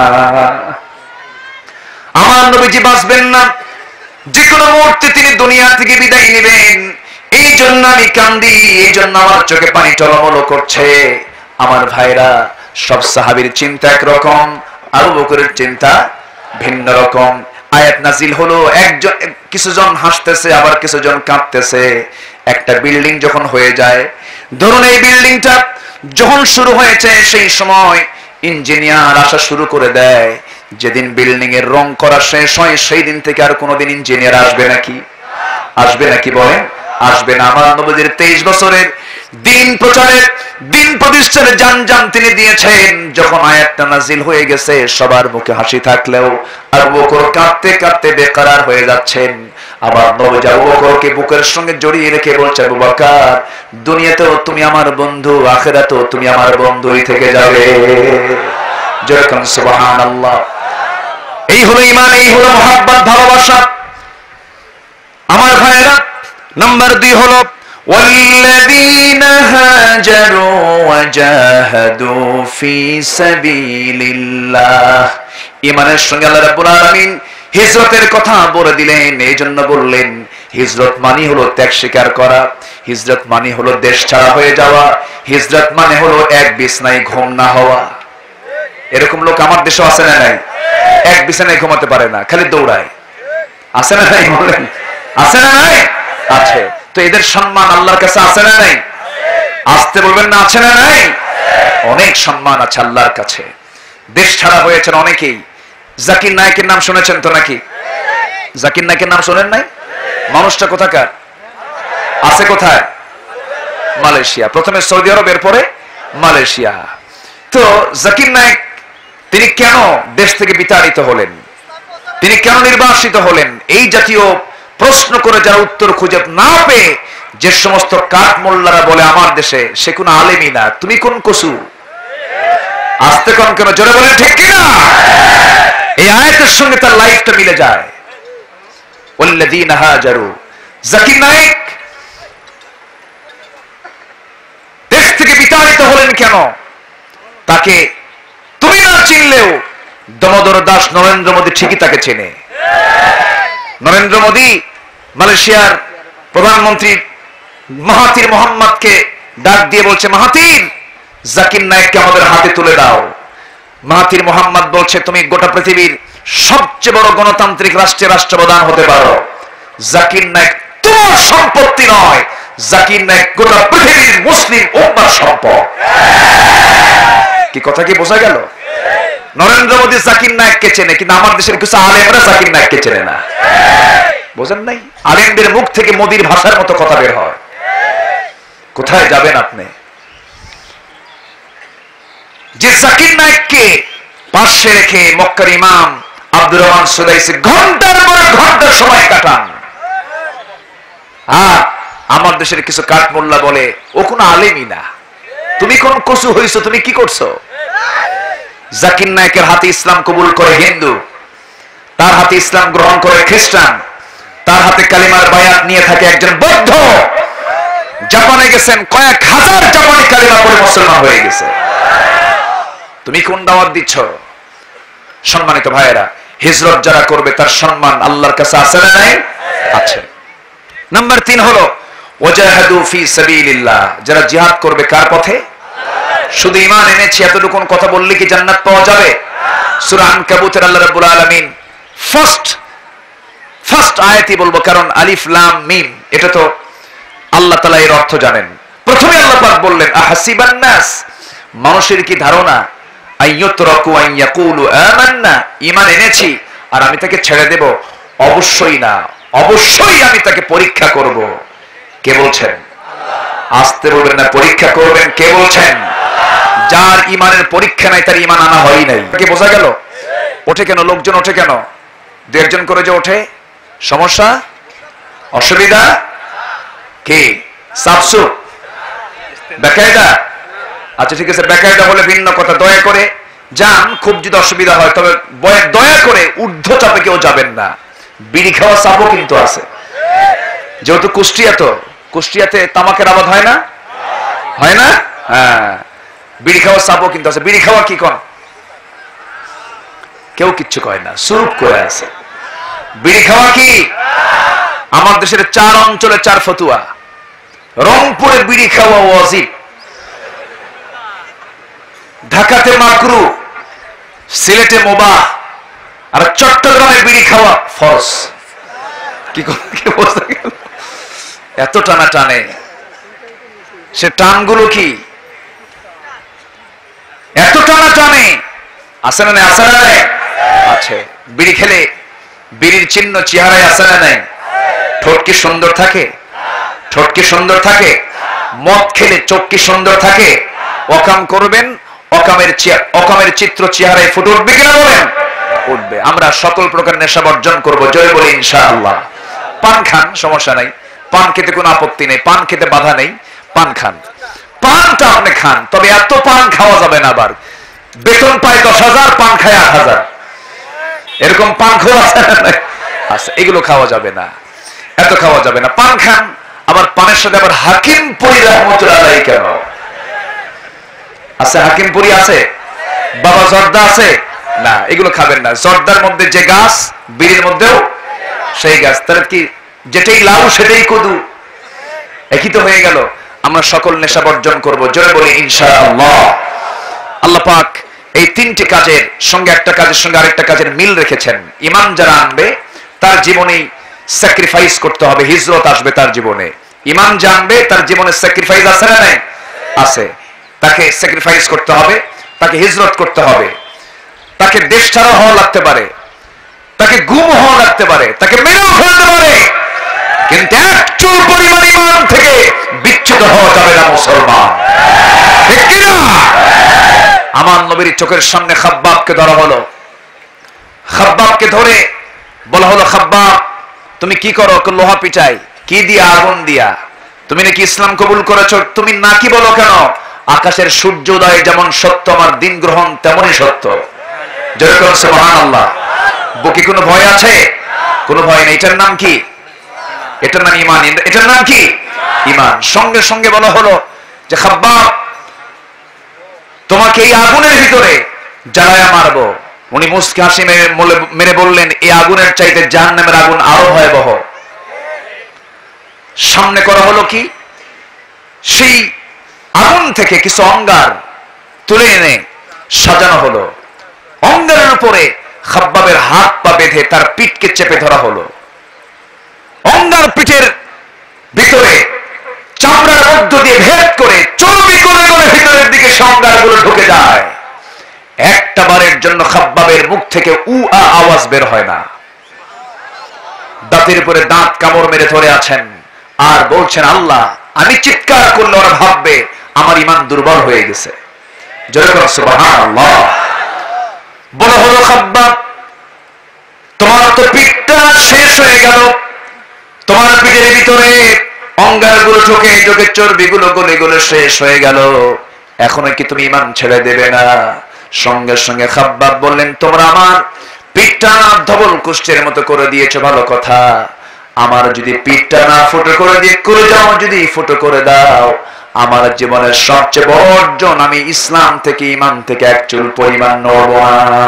আমার নবীজি বাঁচবেন না, যে কোনো মুহূর্তে তিনি দুনিয়া থেকে বিদায় নেবেন। এই জন্য আমি কান্দি, এই জন্য আমার চোখে পানি টলমল করছে। আমার ভাইরা, সব সাহাবীর চিন্তা একরকম, আবু বকরের চিন্তা ভিন্ন রকম। আয়াত নাজিল হলো, একজন কিছুজন হাসতেছে আবার কিছুজন কাঁদতেছে। একটা বিল্ডিং যখন হয়ে যায়, ধরুন এই বিল্ডিংটা যখন শুরু হয়েছে সেই সময় ইঞ্জিনিয়ার আসা শুরু করে দেয়, যেদিন বিল্ডিং এর রং করা শেষ হয় সেই দিন থেকে আর কোনোদিন ইঞ্জিনিয়ার আসবে নাকি? আসবে নাকি বলেন? আসবে না। আমার নবীর তেইশ বছরের দিন প্রচারের দিন প্রতিষ্ঠার জানজাম তিনি দিয়েছেন। যখন আয়াতটা নাজিল হয়ে গেছে সবার মুখে হাসি থাকলেও আবু বকর কাঁদতে কাঁদতে বেকরার হয়ে যাচ্ছেন। আবার নবী আবু বকরকে বুকের সঙ্গে জড়িয়ে রেখে বলছে, আবু বকর দুনিয়াতেও তুমি আমার বন্ধু, আখিরাতেও তুমি আমার বন্ধুই থেকে যাবে। যেরকম সুবহানাল্লাহ। এই হলো ঈমান, এই হলো মহব্বত, ভালোবাসা। আমার ভাইরা, নাম্বার দুই হলো والذين هاجروا وجاهدوا في سبيل الله। ঈমানের সঙ্গে আল্লাহ রাব্বুল আলামিন হিজরতের কথা বলে দিলেন। এই জন্য বললেন হিজরত মানে হলো ত্যাগ স্বীকার করা, হিজরত মানে হলো দেশ ছাড়া হয়ে যাওয়া, হিজরত মানে হলো এক বিছানায় ঘুম না হওয়া। এরকম লোক আমার দেশে আছে না নাই? এক বিছানায় ঘুমাতে পারে না, খালি দৌড়ায়। আছে না নাই বলেন? আছে না নাই? আছে। তো এদের সম্মান আল্লাহর কাছে আছে না নাই? আসতে বলবেন না, আছে না নাই? অনেক সম্মান আছে আল্লাহর কাছে। দেশ ছাড়া হয়েছেন অনেকেই। জাকির নায়েকের নাম শুনেছেন তো নাকি? জাকির নায়েকের নাম শোনেন নাই? মানুষটা কোথাকার? আছে কোথায়? মালয়েশিয়া। প্রথমে সৌদি আরব, এরপরে মালয়েশিয়া। তো জাকির নায়েক তিনি কেন দেশ থেকে বিতাড়িত হলেন, তিনি কেন নির্বাসিত হলেন, এই জাতীয় প্রশ্ন করে যারা উত্তর খুঁজে না পেয়ে যে সমস্ত কাঠ মোল্লারা বলে আমার দেশে সে কোন আলেমই না, তুমি কোন কসু, আসতে কোন কেন জোরে বলেন ঠিক কিনা? এই আয়াতের সঙ্গে তার লাইফটা মিলে যায়। ওয়াল্লাযীনা হাজারু, জাকির নায়েক দেশ থেকে বিতাড়িত হলেন কেন? তাকে তুমি না চিনলেও দামোদর দাস নরেন্দ্র মোদী ঠিকই তাকে চেনে। নরেন্দ্র মোদী মালয়েশিয়ার প্রধানমন্ত্রী মাহাথির মোহাম্মদকে ডাক দিয়ে বলছে, মাহাথির, জাকির নায়েককে আমাদের হাতে তুলে দাও। মাহাথির মোহাম্মদ বলছে, তুমি গোটা পৃথিবীর সবচেয়ে বড় গণতান্ত্রিক রাষ্ট্রের রাষ্ট্রপ্রধান হতে পারো, জাকির নায়েক তোমার সম্পত্তি নয়, জাকির নায়েক গোটা পৃথিবীর মুসলিম উম্মার সম্পদ। কি কথা কি বোঝা গেল? নরেন্দ্র মোদী জাকির নায়েককে চেনে, কিন্তু আমার দেশের কিছু আলেমরা জাকির নায়েককে চেনে না। বোঝেন নাই? আলেমদের মুখ থেকে মোদির ভাষার মতো কথা বের হয়। কোথায় যাবেন আপনি? যে জাকির নায়েককে পাশে রেখে মক্কার ইমাম আব্দুর রহমান সুদাইসি ঘন্টার পর ঘন্টা সময় কাটান। আর আমার দেশের কিছু কাঠমোল্লা বলে, ও কোনো আলেমই না, তুমি কোন কসু হইছো, তুমি কি করছো? জাকির নায়েকের হাতে ইসলাম কবুল করে হিন্দু, তার হাতে ইসলাম গ্রহণ করে খ্রিস্টান, তার হাতে কালিমার বায়াত নিয়ে থাকে একজন বৌদ্ধ। জাপানে গেছেন, কয়েক হাজার জাপানি কালিমা পড়ে মুসলমান হয়ে গেছে। তুমি কোন দাওয়াত দিচ্ছ? সম্মানিত ভাইয়েরা, হিজরত যারা করবে তার সম্মান আল্লাহর কাছে আছে না নাই? আছে। নাম্বার তিন হলো ওয়াজাহাদু ফি সাবিলিল্লাহ, যারা জিহাদ করবে কার পথে? শুধু ঈমান এনেছি এতটুকু কথা বললে কি জান্নাত পাওয়া যাবে? সূরা আনকাবুতের আল্লাহ রাব্বুল আলামিন ফার্স্ট ফার্স্ট আয়াতই বলবো, কারণ আলিফ লাম মিম এটা তো আল্লাহ তাআলা এর অর্থ জানেন। প্রথমে আল্লাহ পাক বললেন, আহাসিবান নাস, মানুষের কি ধারণা, আইয়ুতরাকু আন ইয়াকুলু আমান্না, ঈমান এনেছি আর আমি তাকে ছেড়ে দেব? অবশ্যই না, অবশ্যই আমি তাকে পরীক্ষা করব। কে বলছেন? আসতে বলবেন না, পরীক্ষা করবেন। কে বলছেন? যার ইমানের পরীক্ষা নাই তার ইমান আনা হয় নাই। কি বোঝা গেল? ওঠে কেন লোকজন? ওঠে কেন? দু একজন করে যে ওঠে, সমস্যা, অসুবিধা কি? সাফসু বেকায়দা? আচ্ছা ঠিক আছে, বেকায়দা হলে ভিন্ন কথা। দয়া করে যান, খুব যদি অসুবিধা হয় তবে দয়া করে ঊর্ধ্ব চাপে কেউ যাবেন না। বিড়ি খাওয়া চাপও কিন্তু আছে, যেহেতু কুষ্টিয়া, তো কুষ্টিয়াতে তামাকের আবাদ হয় না? হয় না? হ্যাঁ, বিড়ি খাওয়া চাপও কিন্তু আছে। বিড়ি খাওয়া কি কন? কেউ কিচ্ছু কয় না, সুরুপ করে আছে। বিড়ি খাওয়া কি? আমার দেশের চার অঞ্চলে চার ফতুয়া। রংপুরে বিড়ি খাওয়া ওয়াজিব, ঢাকাতে মাকরু, সিলেটে মুবাহ, আর চট্টগ্রামে বিড়ি খাওয়া ফরজ। কি বোঝা গেল? এত টানা টানে, সে টানগুলো কি এত টানা টানে? আছে না নাই? আছে না নাই? আছে। বিড়ি খেলে বিড়ির চিহ্ন চেহারায় আছে না নাই? ঠোঁট কি সুন্দর থাকে? ঠোঁট কি সুন্দর থাকে? মদ খেলে চোখ কি সুন্দর থাকে? অকাম করবেন, অকামের অকামের চিত্র চেহারায় ফুটে উঠবে কিনা বলেন? উঠবে। আমরা সকল প্রকার নেশা বর্জন করবো, জয় বলি ইনশাআল্লাহ। পান খান, সমস্যা নাই, পান খেতে কোনো আপত্তি নেই, পান খেতে বাধা নেই, পান খান, পানটা আপনি খান, তবে এত পান খাওয়া যাবে না। আবার বেতন পায় দশ হাজার, পান খায় আট হাজার, এরকম পান খাওয়া আছে, এগুলো খাওয়া যাবে না, এত খাওয়া যাবে না। পান খান, আবার পানের সাথে আবার হাকিমপুরি রহমতুল্লাহ আলাইহি কেন আছে? হাকিমপুরি আছে, বাবা জর্দা আছে না, এগুলো খাবেন না। জর্দার মধ্যে যে গাছ, বিড়ির মধ্যেও সেই গাছ, তাহলে কি যেটাই লাউ সেটাই কদু, একই তো হয়ে গেল। আমরা সকল নেশা বর্জন করবো, জোরে বলি ইনশাআল্লাহ। আল্লাহ পাক এই তিনটি কাজের সঙ্গে একটা কাজের সঙ্গে আরেকটা কাজের মিল রেখেছেন। ঈমান যারা আনবে তার জীবনেই স্যাক্রিফাইস করতে হবে, হিজরত আসবে তার জীবনে। ঈমান জানবে তার জীবনে স্যাক্রিফাইস আছে না নাই? আছে। তাকে স্যাক্রিফাইস করতে হবে, তাকে হিজরত করতে হবে, তাকে দেশ ছাড়া হওয়া লাগতে পারে, তাকে গুম হওয়া লাগতে পারে, তাকে মেরেও ফেলতে পারে, কিন্তু এক চুল পরিমাণ ঈমান থেকে বিচ্যুত হওয়া যাবে না মুসলমান। ঠিক কি না? আমার নবীর চোখের সামনে খাব্বাবকে ধরা হলো, খাব্বাবকে ধরে বলা হলো, খাব্বাব তুমি কি করো? লোহা পিটাই। কি দিয়া? আগুন দিয়া। তুমি নাকি ইসলাম কবুল করেছো? তুমি নাকি বলো কেন? আকাশের সূর্যোদয় যেমন সত্য, আমার দিন গ্রহণ তেমনই সত্য। যেরকম সুবহানাল্লাহ। বুকে কোনো ভয় আছে? কোনো ভয় নেই। এটার নাম কি? এটার নাম ঈমান। এটার নাম কি? ঈমান। সঙ্গে সঙ্গে বলা হলো যে খাব্বাব, তোমাকে এই আগুনের ভিতরে জ্বালায়া মারবো। উনি মুস্কি হাসি মেরে বললেন, এই আগুনের চাইতে জাহান্নামের আগুন আরো ভয়াবহ। সামনে করা হলো কি, সেই আগুন থেকে কিছু অঙ্গার তুলে এনে সাজানো হলো। অঙ্গারের উপরে খাব্বাবের হাত পা বেঁধে তার পিঠকে চেপে ধরা হলো। অঙ্গার পিঠের ভিতরে চামড়ার মধ্য দিয়ে ভেদ করে চর্বি গলে গলে ভিতরের দিকে অঙ্গারগুলো ঢুকে যায়। একটা বারের জন্য খাব্বাবের মুখ থেকে উ আ আওয়াজ বের হয় না। দাঁতের উপরে দাঁত কামড় মেরে ধরে আছেন আর বলছেন, আল্লাহ, আমি চিৎকার করলে ওরা ভাববে আমার ঈমান দুর্বল হয়ে গেছে। যেরকম সুবহানাল্লাহ। বলা হলো, খাব্বাব, তোমার তো পিঠটা শেষ হয়ে গেল, তোমার পিঠের ভিতরে অঙ্গারগুলো ঢুকে ঢুকে চর্বিগুলো গলে গলে শেষ হয়ে গেল, এখনো কি তুমি ঈমান ছেড়ে দেবে না? সঙ্গে সঙ্গে খাব্বাব বললেন, তোমরা আমার পিঠটা ধবল কুষ্ঠের মতো করে দিয়েছো, ভালো কথা। আমার যদি পিঠটা না ফুটো করে দিয়ে করে যাও, যদি ফুটো করে দাও, আমার জীবনের সবচেয়ে বড় অর্জন, আমি ইসলাম থেকে ঈমান থেকে এক চুল পরিমাণ নড়ব না।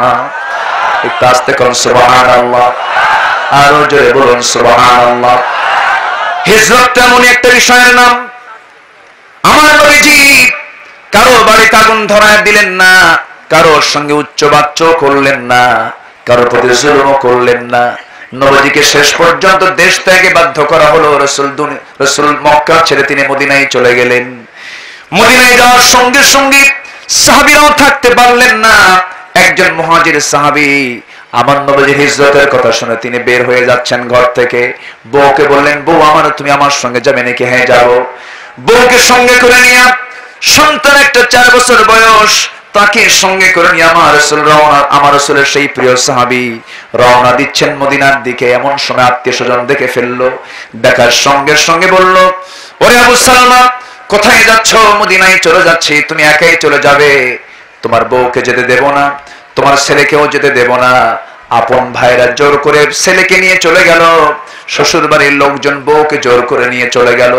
একটু আস্তে করুন সুবহানাল্লাহ, আরো জোরে বলুন সুবহানাল্লাহ। হিজরতটা এমন একটা বিষয়ের নাম, আমার নবীজি কারো বাড়িতে আগুন ধরায় দিলেন না, কারোর সঙ্গে উচ্চ বাচ্চ করলেন না, কারোর প্রতি জুলুম করলেন না। নবীজিকে শেষ পর্যন্ত দেশ ত্যাগে বাধ্য করা হলো। রাসূল রাসূল মক্কা ছেড়ে তিনি মদিনায় চলে গেলেন। মদিনায় যাওয়ার সঙ্গে সঙ্গে সাহাবীরাও থাকতে পারলেন না। একজন মুহাজির সাহাবী আমার নবীজির হিজরতের কথা শুনে তিনি বের হয়ে যাচ্ছেন ঘর থেকে। বউকে বললেন, বউ, আমার তুমি আমার সঙ্গে যাবে নাকি? হ্যাঁ, যাবো। বউকে সঙ্গে করে নিয়ে, সন্তান একটা চার বছর বয়স, তাকে সঙ্গে করে নিয়ে আমার রাসূল রওনা, আমার রাসূলের সেই প্রিয় সাহাবী রওনা দিচ্ছেন মদিনার দিকে। এমন সময় আত্মীয় স্বজন দেখে ফেললো। দেখার সঙ্গে সঙ্গে বলল, ওরে আবু সালমা, কোথায় যাচ্ছ? মদিনায় চলে যাচ্ছি। তুমি একাই চলে যাবে? তোমার বউকে যেতে দেব না, তোমার ছেলেকেও যেতে দেব না। আপন ভাইরা জোর করে ছেলেকে নিয়ে চলে গেল, শ্বশুর বাড়ির লোকজন বউকে জোর করে নিয়ে চলে গেল।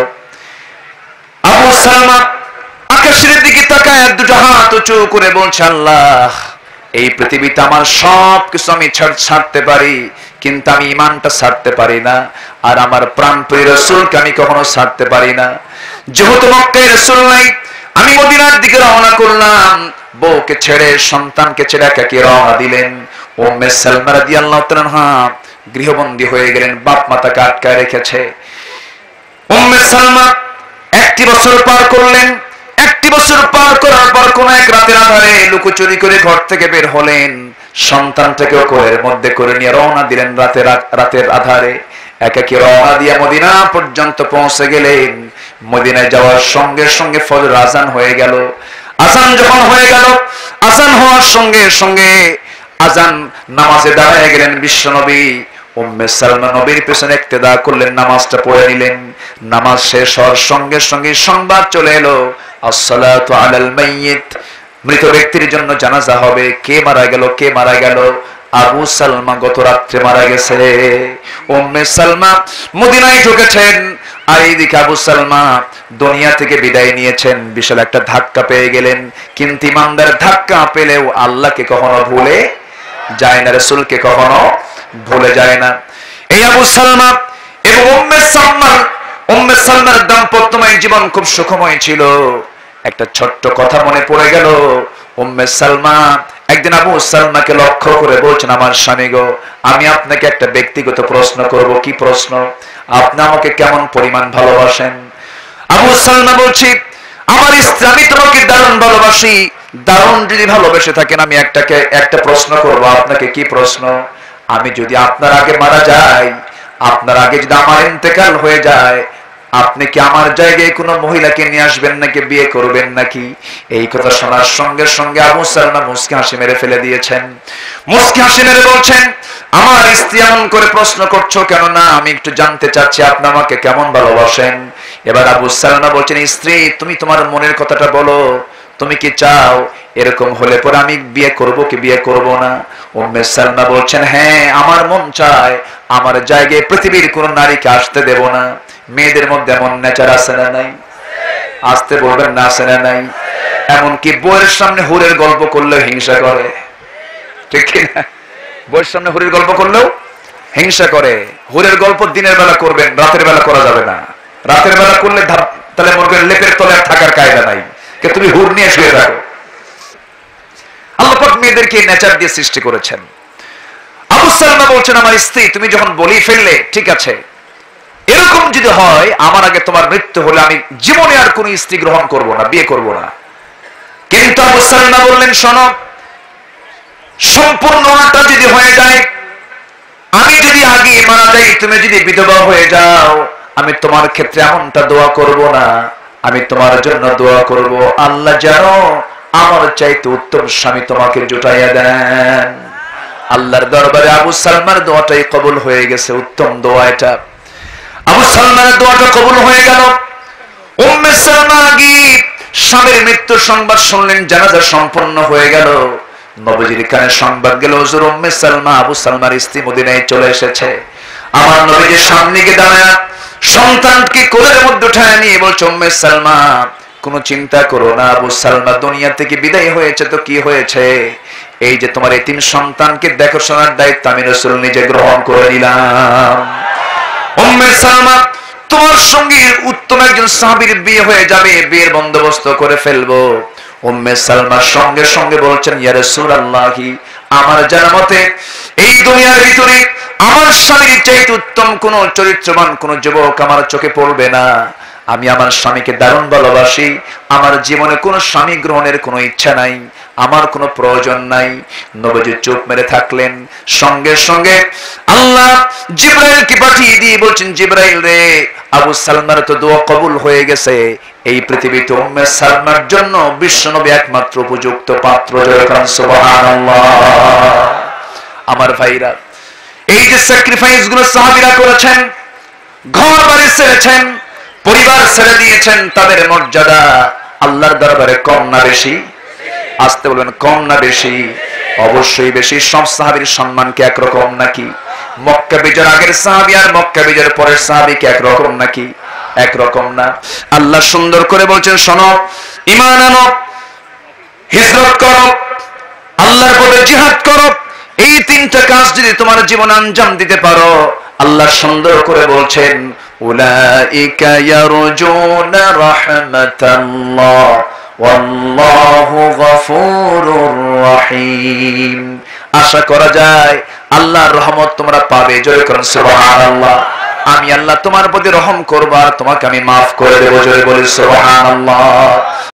আবু সালমা আকাশের দিকে তাকায় দুটো হাত উঁচু করে বলছে, আল্লাহ, এই পৃথিবীতে আমার সব কিছু আমি ছাড়তে পারি, কিন্তু আমি ঈমানটা ছাড়তে পারি না, আর আমার প্রাণপ্রিয় রাসূলকে আমি কখনো ছাড়তে পারি না। যেহেতু মক্কায় রাসূল নাই, আমি মদিনার দিকে রওনা করলাম। বউকে ছেড়ে, সন্তানকে ছেড়ে একাকী রওনা দিলেন। উম্মে সালমা রাদিয়াল্লাহু তাআলা আনহা গৃহবন্দী হয়ে গেলেন, বাপ মাতাকে আটকায় রেখেছে। উম্মে সালমা একটি বছর পার করলেন। একটি বছর পার করার পর কোন এক রাতের আধারে লুকোচুরি করে ঘর থেকে বের হলেন। সন্তানটাকেও কোলের মধ্যে করে নিয়ে রওনা দিলেন রাতের রাতের আধারে। একাকী রওনা দিয়ে মদিনা পর্যন্ত পৌঁছে গেলেন। মদিনায় যাওয়ার সঙ্গে সঙ্গে ফজর আজান হয়ে গেল। আজান যখন হয়ে গেল, আজান হওয়ার সঙ্গে সঙ্গে আজান নামাজে দাঁড়ায় গেলেন বিশ্বনবী। উম্মে সালমা নবীর পেছনে ইক্তেদা করলেন, নামাজটা পড়ে নিলেন। নামাজ শেষ হওয়ার সঙ্গে সঙ্গে সংবাদ চলে এলো, আসসালাতু আলাল মাইয়িত, মৃত ব্যক্তির জন্য জানাজা হবে। কে মারা গেল? কে মারা গেল? আবু সালমা গত রাত্রে মারা গেছে। উম্মে সালমা মদিনায় ঢুকেছেন, আর এইদিকে আবু সালমা দুনিয়া থেকে বিদায় নিয়েছেন। বিশাল একটা ধাক্কা পেয়ে গেলেন, কিন্তু ইমানদার ধাক্কা পেলেও আল্লাহকে কখনো ভুলে যায় না, রাসূলকে কখনো ভুলে যায় না। এই আবু সালমা এবং উম্মে সালমা, উম্মে সালমার দাম্পত্যময় জীবন খুব সুখময় ছিল। একটা ছোট্ট কথা মনে পড়ে গেল। উম্মে সালমা একদিন আবু সালমাকে লক্ষ্য করে বলছেন, আমার স্বামী গো, আমি আপনাকে একটা ব্যক্তিগত প্রশ্ন করব। কি প্রশ্ন? আপনি আমাকে কেমন পরিমাণ ভালোবাসেন? আবু সালমা বলছি, আমার স্ত্রী, আমি তোমাকে দারুণ ভালোবাসি। দারুণ যদি ভালোবেসে থাকেন, আমি একটাকে একটা প্রশ্ন করব আপনাকে। কি প্রশ্ন? আমি যদি আপনার আগে মারা যাই, আপনার আগে যদি আমার ইন্তেকাল হয়ে যায়, আপনি কি আমার জায়গায় কোনো মহিলাকে নিয়ে আসবেন নাকি বিয়ে করবেন নাকি? এই কথা শোনার সঙ্গে সঙ্গে আবু সালমা মুস্কি হাসি মেরে ফেলে দিয়েছেন। মুস্কি হাসি মেরে বলছেন, আমার স্ত্রী এমন করে প্রশ্ন করছো কেন? না, আমি একটু জানতে চাচ্ছি আপনি আমাকে কেমন ভালোবাসেন। এবার আবু সালমা বলছেন, স্ত্রী, তুমি তোমার মনের কথাটা বলো, তুমি কি চাও এরকম হলে পরে আমি বিয়ে করব কি বিয়ে করব না? উম্মে সালমা বলছেন, হ্যাঁ আমার মন চায়, আমার জায়গায় পৃথিবীর কোন নারীকে আসতে দেব না। মেয়েদের মধ্যে এমন নেচার আছে না নাই? আসতে বলবেন না, আছে না নাই? এমনকি বইয়ের সামনে হুরের গল্প করলেও হিংসা করে, ঠিক কিনা? বইয়ের সামনে হুরের গল্প করলেও হিংসা করে। হুরের গল্প দিনের বেলা করবেন, রাতের বেলা করা যাবে না। রাতের বেলা করলে তাহলে মনে করেন লেপের তলে আর থাকার কায়দা নাই, তুমি হুর নিয়ে শুয়ে থাকো। আল্লাহ পাক মেয়েদেরকে নেচার দিয়ে সৃষ্টি করেছেন। আবু সালমা বলছেন, আমার স্ত্রী তুমি যখন বলি ফেললে, ঠিক আছে, এরকম যদি হয় আমার আগে তোমার মৃত্যু হলে আমি জীবনে আর কোন স্ত্রী গ্রহণ করব না, বিয়ে করব না। কিন্তু আবু সালমা বললেন, শোনো, সম্পূর্ণটা যদি হয়ে যায়, আমি যদি আগে মারা যাই, তুমি যদি বিধবা হয়ে যাও, আমি তোমার ক্ষেত্রে এমনটা দোয়া করব না, আমি তোমার জন্য দোয়া করব আল্লাহ যেন আমার চাইতে উত্তম স্বামী তোমাকে জুটাইয়া দেন। আল্লাহর দরবারে আবু সালমার দোয়াটাই কবুল হয়ে গেছে, উত্তম দোয়া এটা। আবু সালমানের দোয়াটা কবুল হয়ে গেল। উম্মে সালমা আগে স্বামীর মৃত্যুর সংবাদ শুনলেন, জানাজা সম্পন্ন হয়ে গেল। নবীজির কানে সংবাদ গেল, হুজুর উম্মে সালমা আবু সালমার স্ত্রী মদিনায় চলে এসেছে। আমার নবীজির সামনে গিয়ে দাঁড়ায় সন্তানকে কোলের মধ্যে উঠায় নিয়ে বলছে, উম্মে সালমা কোন চিন্তা করো না, আবু সালমা দুনিয়া থেকে বিদায় হয়েছে তো কি হয়েছে, এই যে তোমার এতিম সন্তানকে দেখাশোনার দায়িত্ব আমি রাসূল নিজে গ্রহণ করে নিলাম। উম্মে সালমা তোমার সঙ্গে উত্তম একজন সাহাবীর বিয়ে হয়ে যাবে, বিয়ের বন্দোবস্ত করে ফেলবো। উম্মে সালমা সঙ্গে সঙ্গে বলছেন, ইয়া রাসূলুল্লাহি আমার জানা মতে এই দুনিয়ার ভিতরে আমার স্বামীর চাইতে উত্তম কোন চরিত্রবান কোন যুবক আমার চোখে পড়বে না। আমি আমার স্বামীকে দারুণ ভালোবাসি, আমার জীবনে কোন স্বামী গ্রহণের কোন ইচ্ছা নাই, আমার কোনো প্রয়োজন নাই। নবীজি চুপ মেরে থাকলেন। সঙ্গে সঙ্গে আল্লাহ জিবরাইলকে পাঠিয়ে দিয়ে বলছেন, জিবরাইল রে, আবু সালমার তো দোয়া কবুল হয়ে গেছে, এই পৃথিবীতে উম্মে সালমার জন্য বিশ্বনবী একমাত্র উপযুক্ত পাত্র। যখন সুবহানাল্লাহ। আমার ভাইরা, এই যে স্যাক্রিফাইস গুলো সাহাবীরা করেছেন, ঘর বাড়ি ছেড়েছেন, পরিবার ছেড়ে দিয়েছেন, তাদের মর্যাদা আল্লাহর দরবারে কম না বেশি? আসতে বলবেন, কম না বেশি? অবশ্যই বেশি। সব সাহাবীর সম্মান কি একরকম নাকি? মক্কা বিজয়ের আগের সাহাবী আর মক্কা বিজয়ের পরের সাহাবী কি একরকম নাকি? একরকম না। আল্লাহ সুন্দর করে বলছেন, শোনো, ঈমান আনো, হিজরত করো, আল্লাহর পথে জিহাদ করো, এই তিনটা কাজ যদি তোমার জীবন আঞ্জাম দিতে পারো, আল্লাহ সুন্দর করে বলছেন, উলাইকা ইয়ারজুনা রাহমাতাল্লাহ ওয়াল্লাহু গফুরুর রহিম। আশা করা যায় আল্লাহর রহমত তোমরা পাবে। জোরে করুন সুবহানাল্লাহ। আমি আল্লাহ তোমার প্রতি রহম করব আর তোমাকে আমি মাফ করে দেব। জোরে বলি সুবহানাল্লাহ।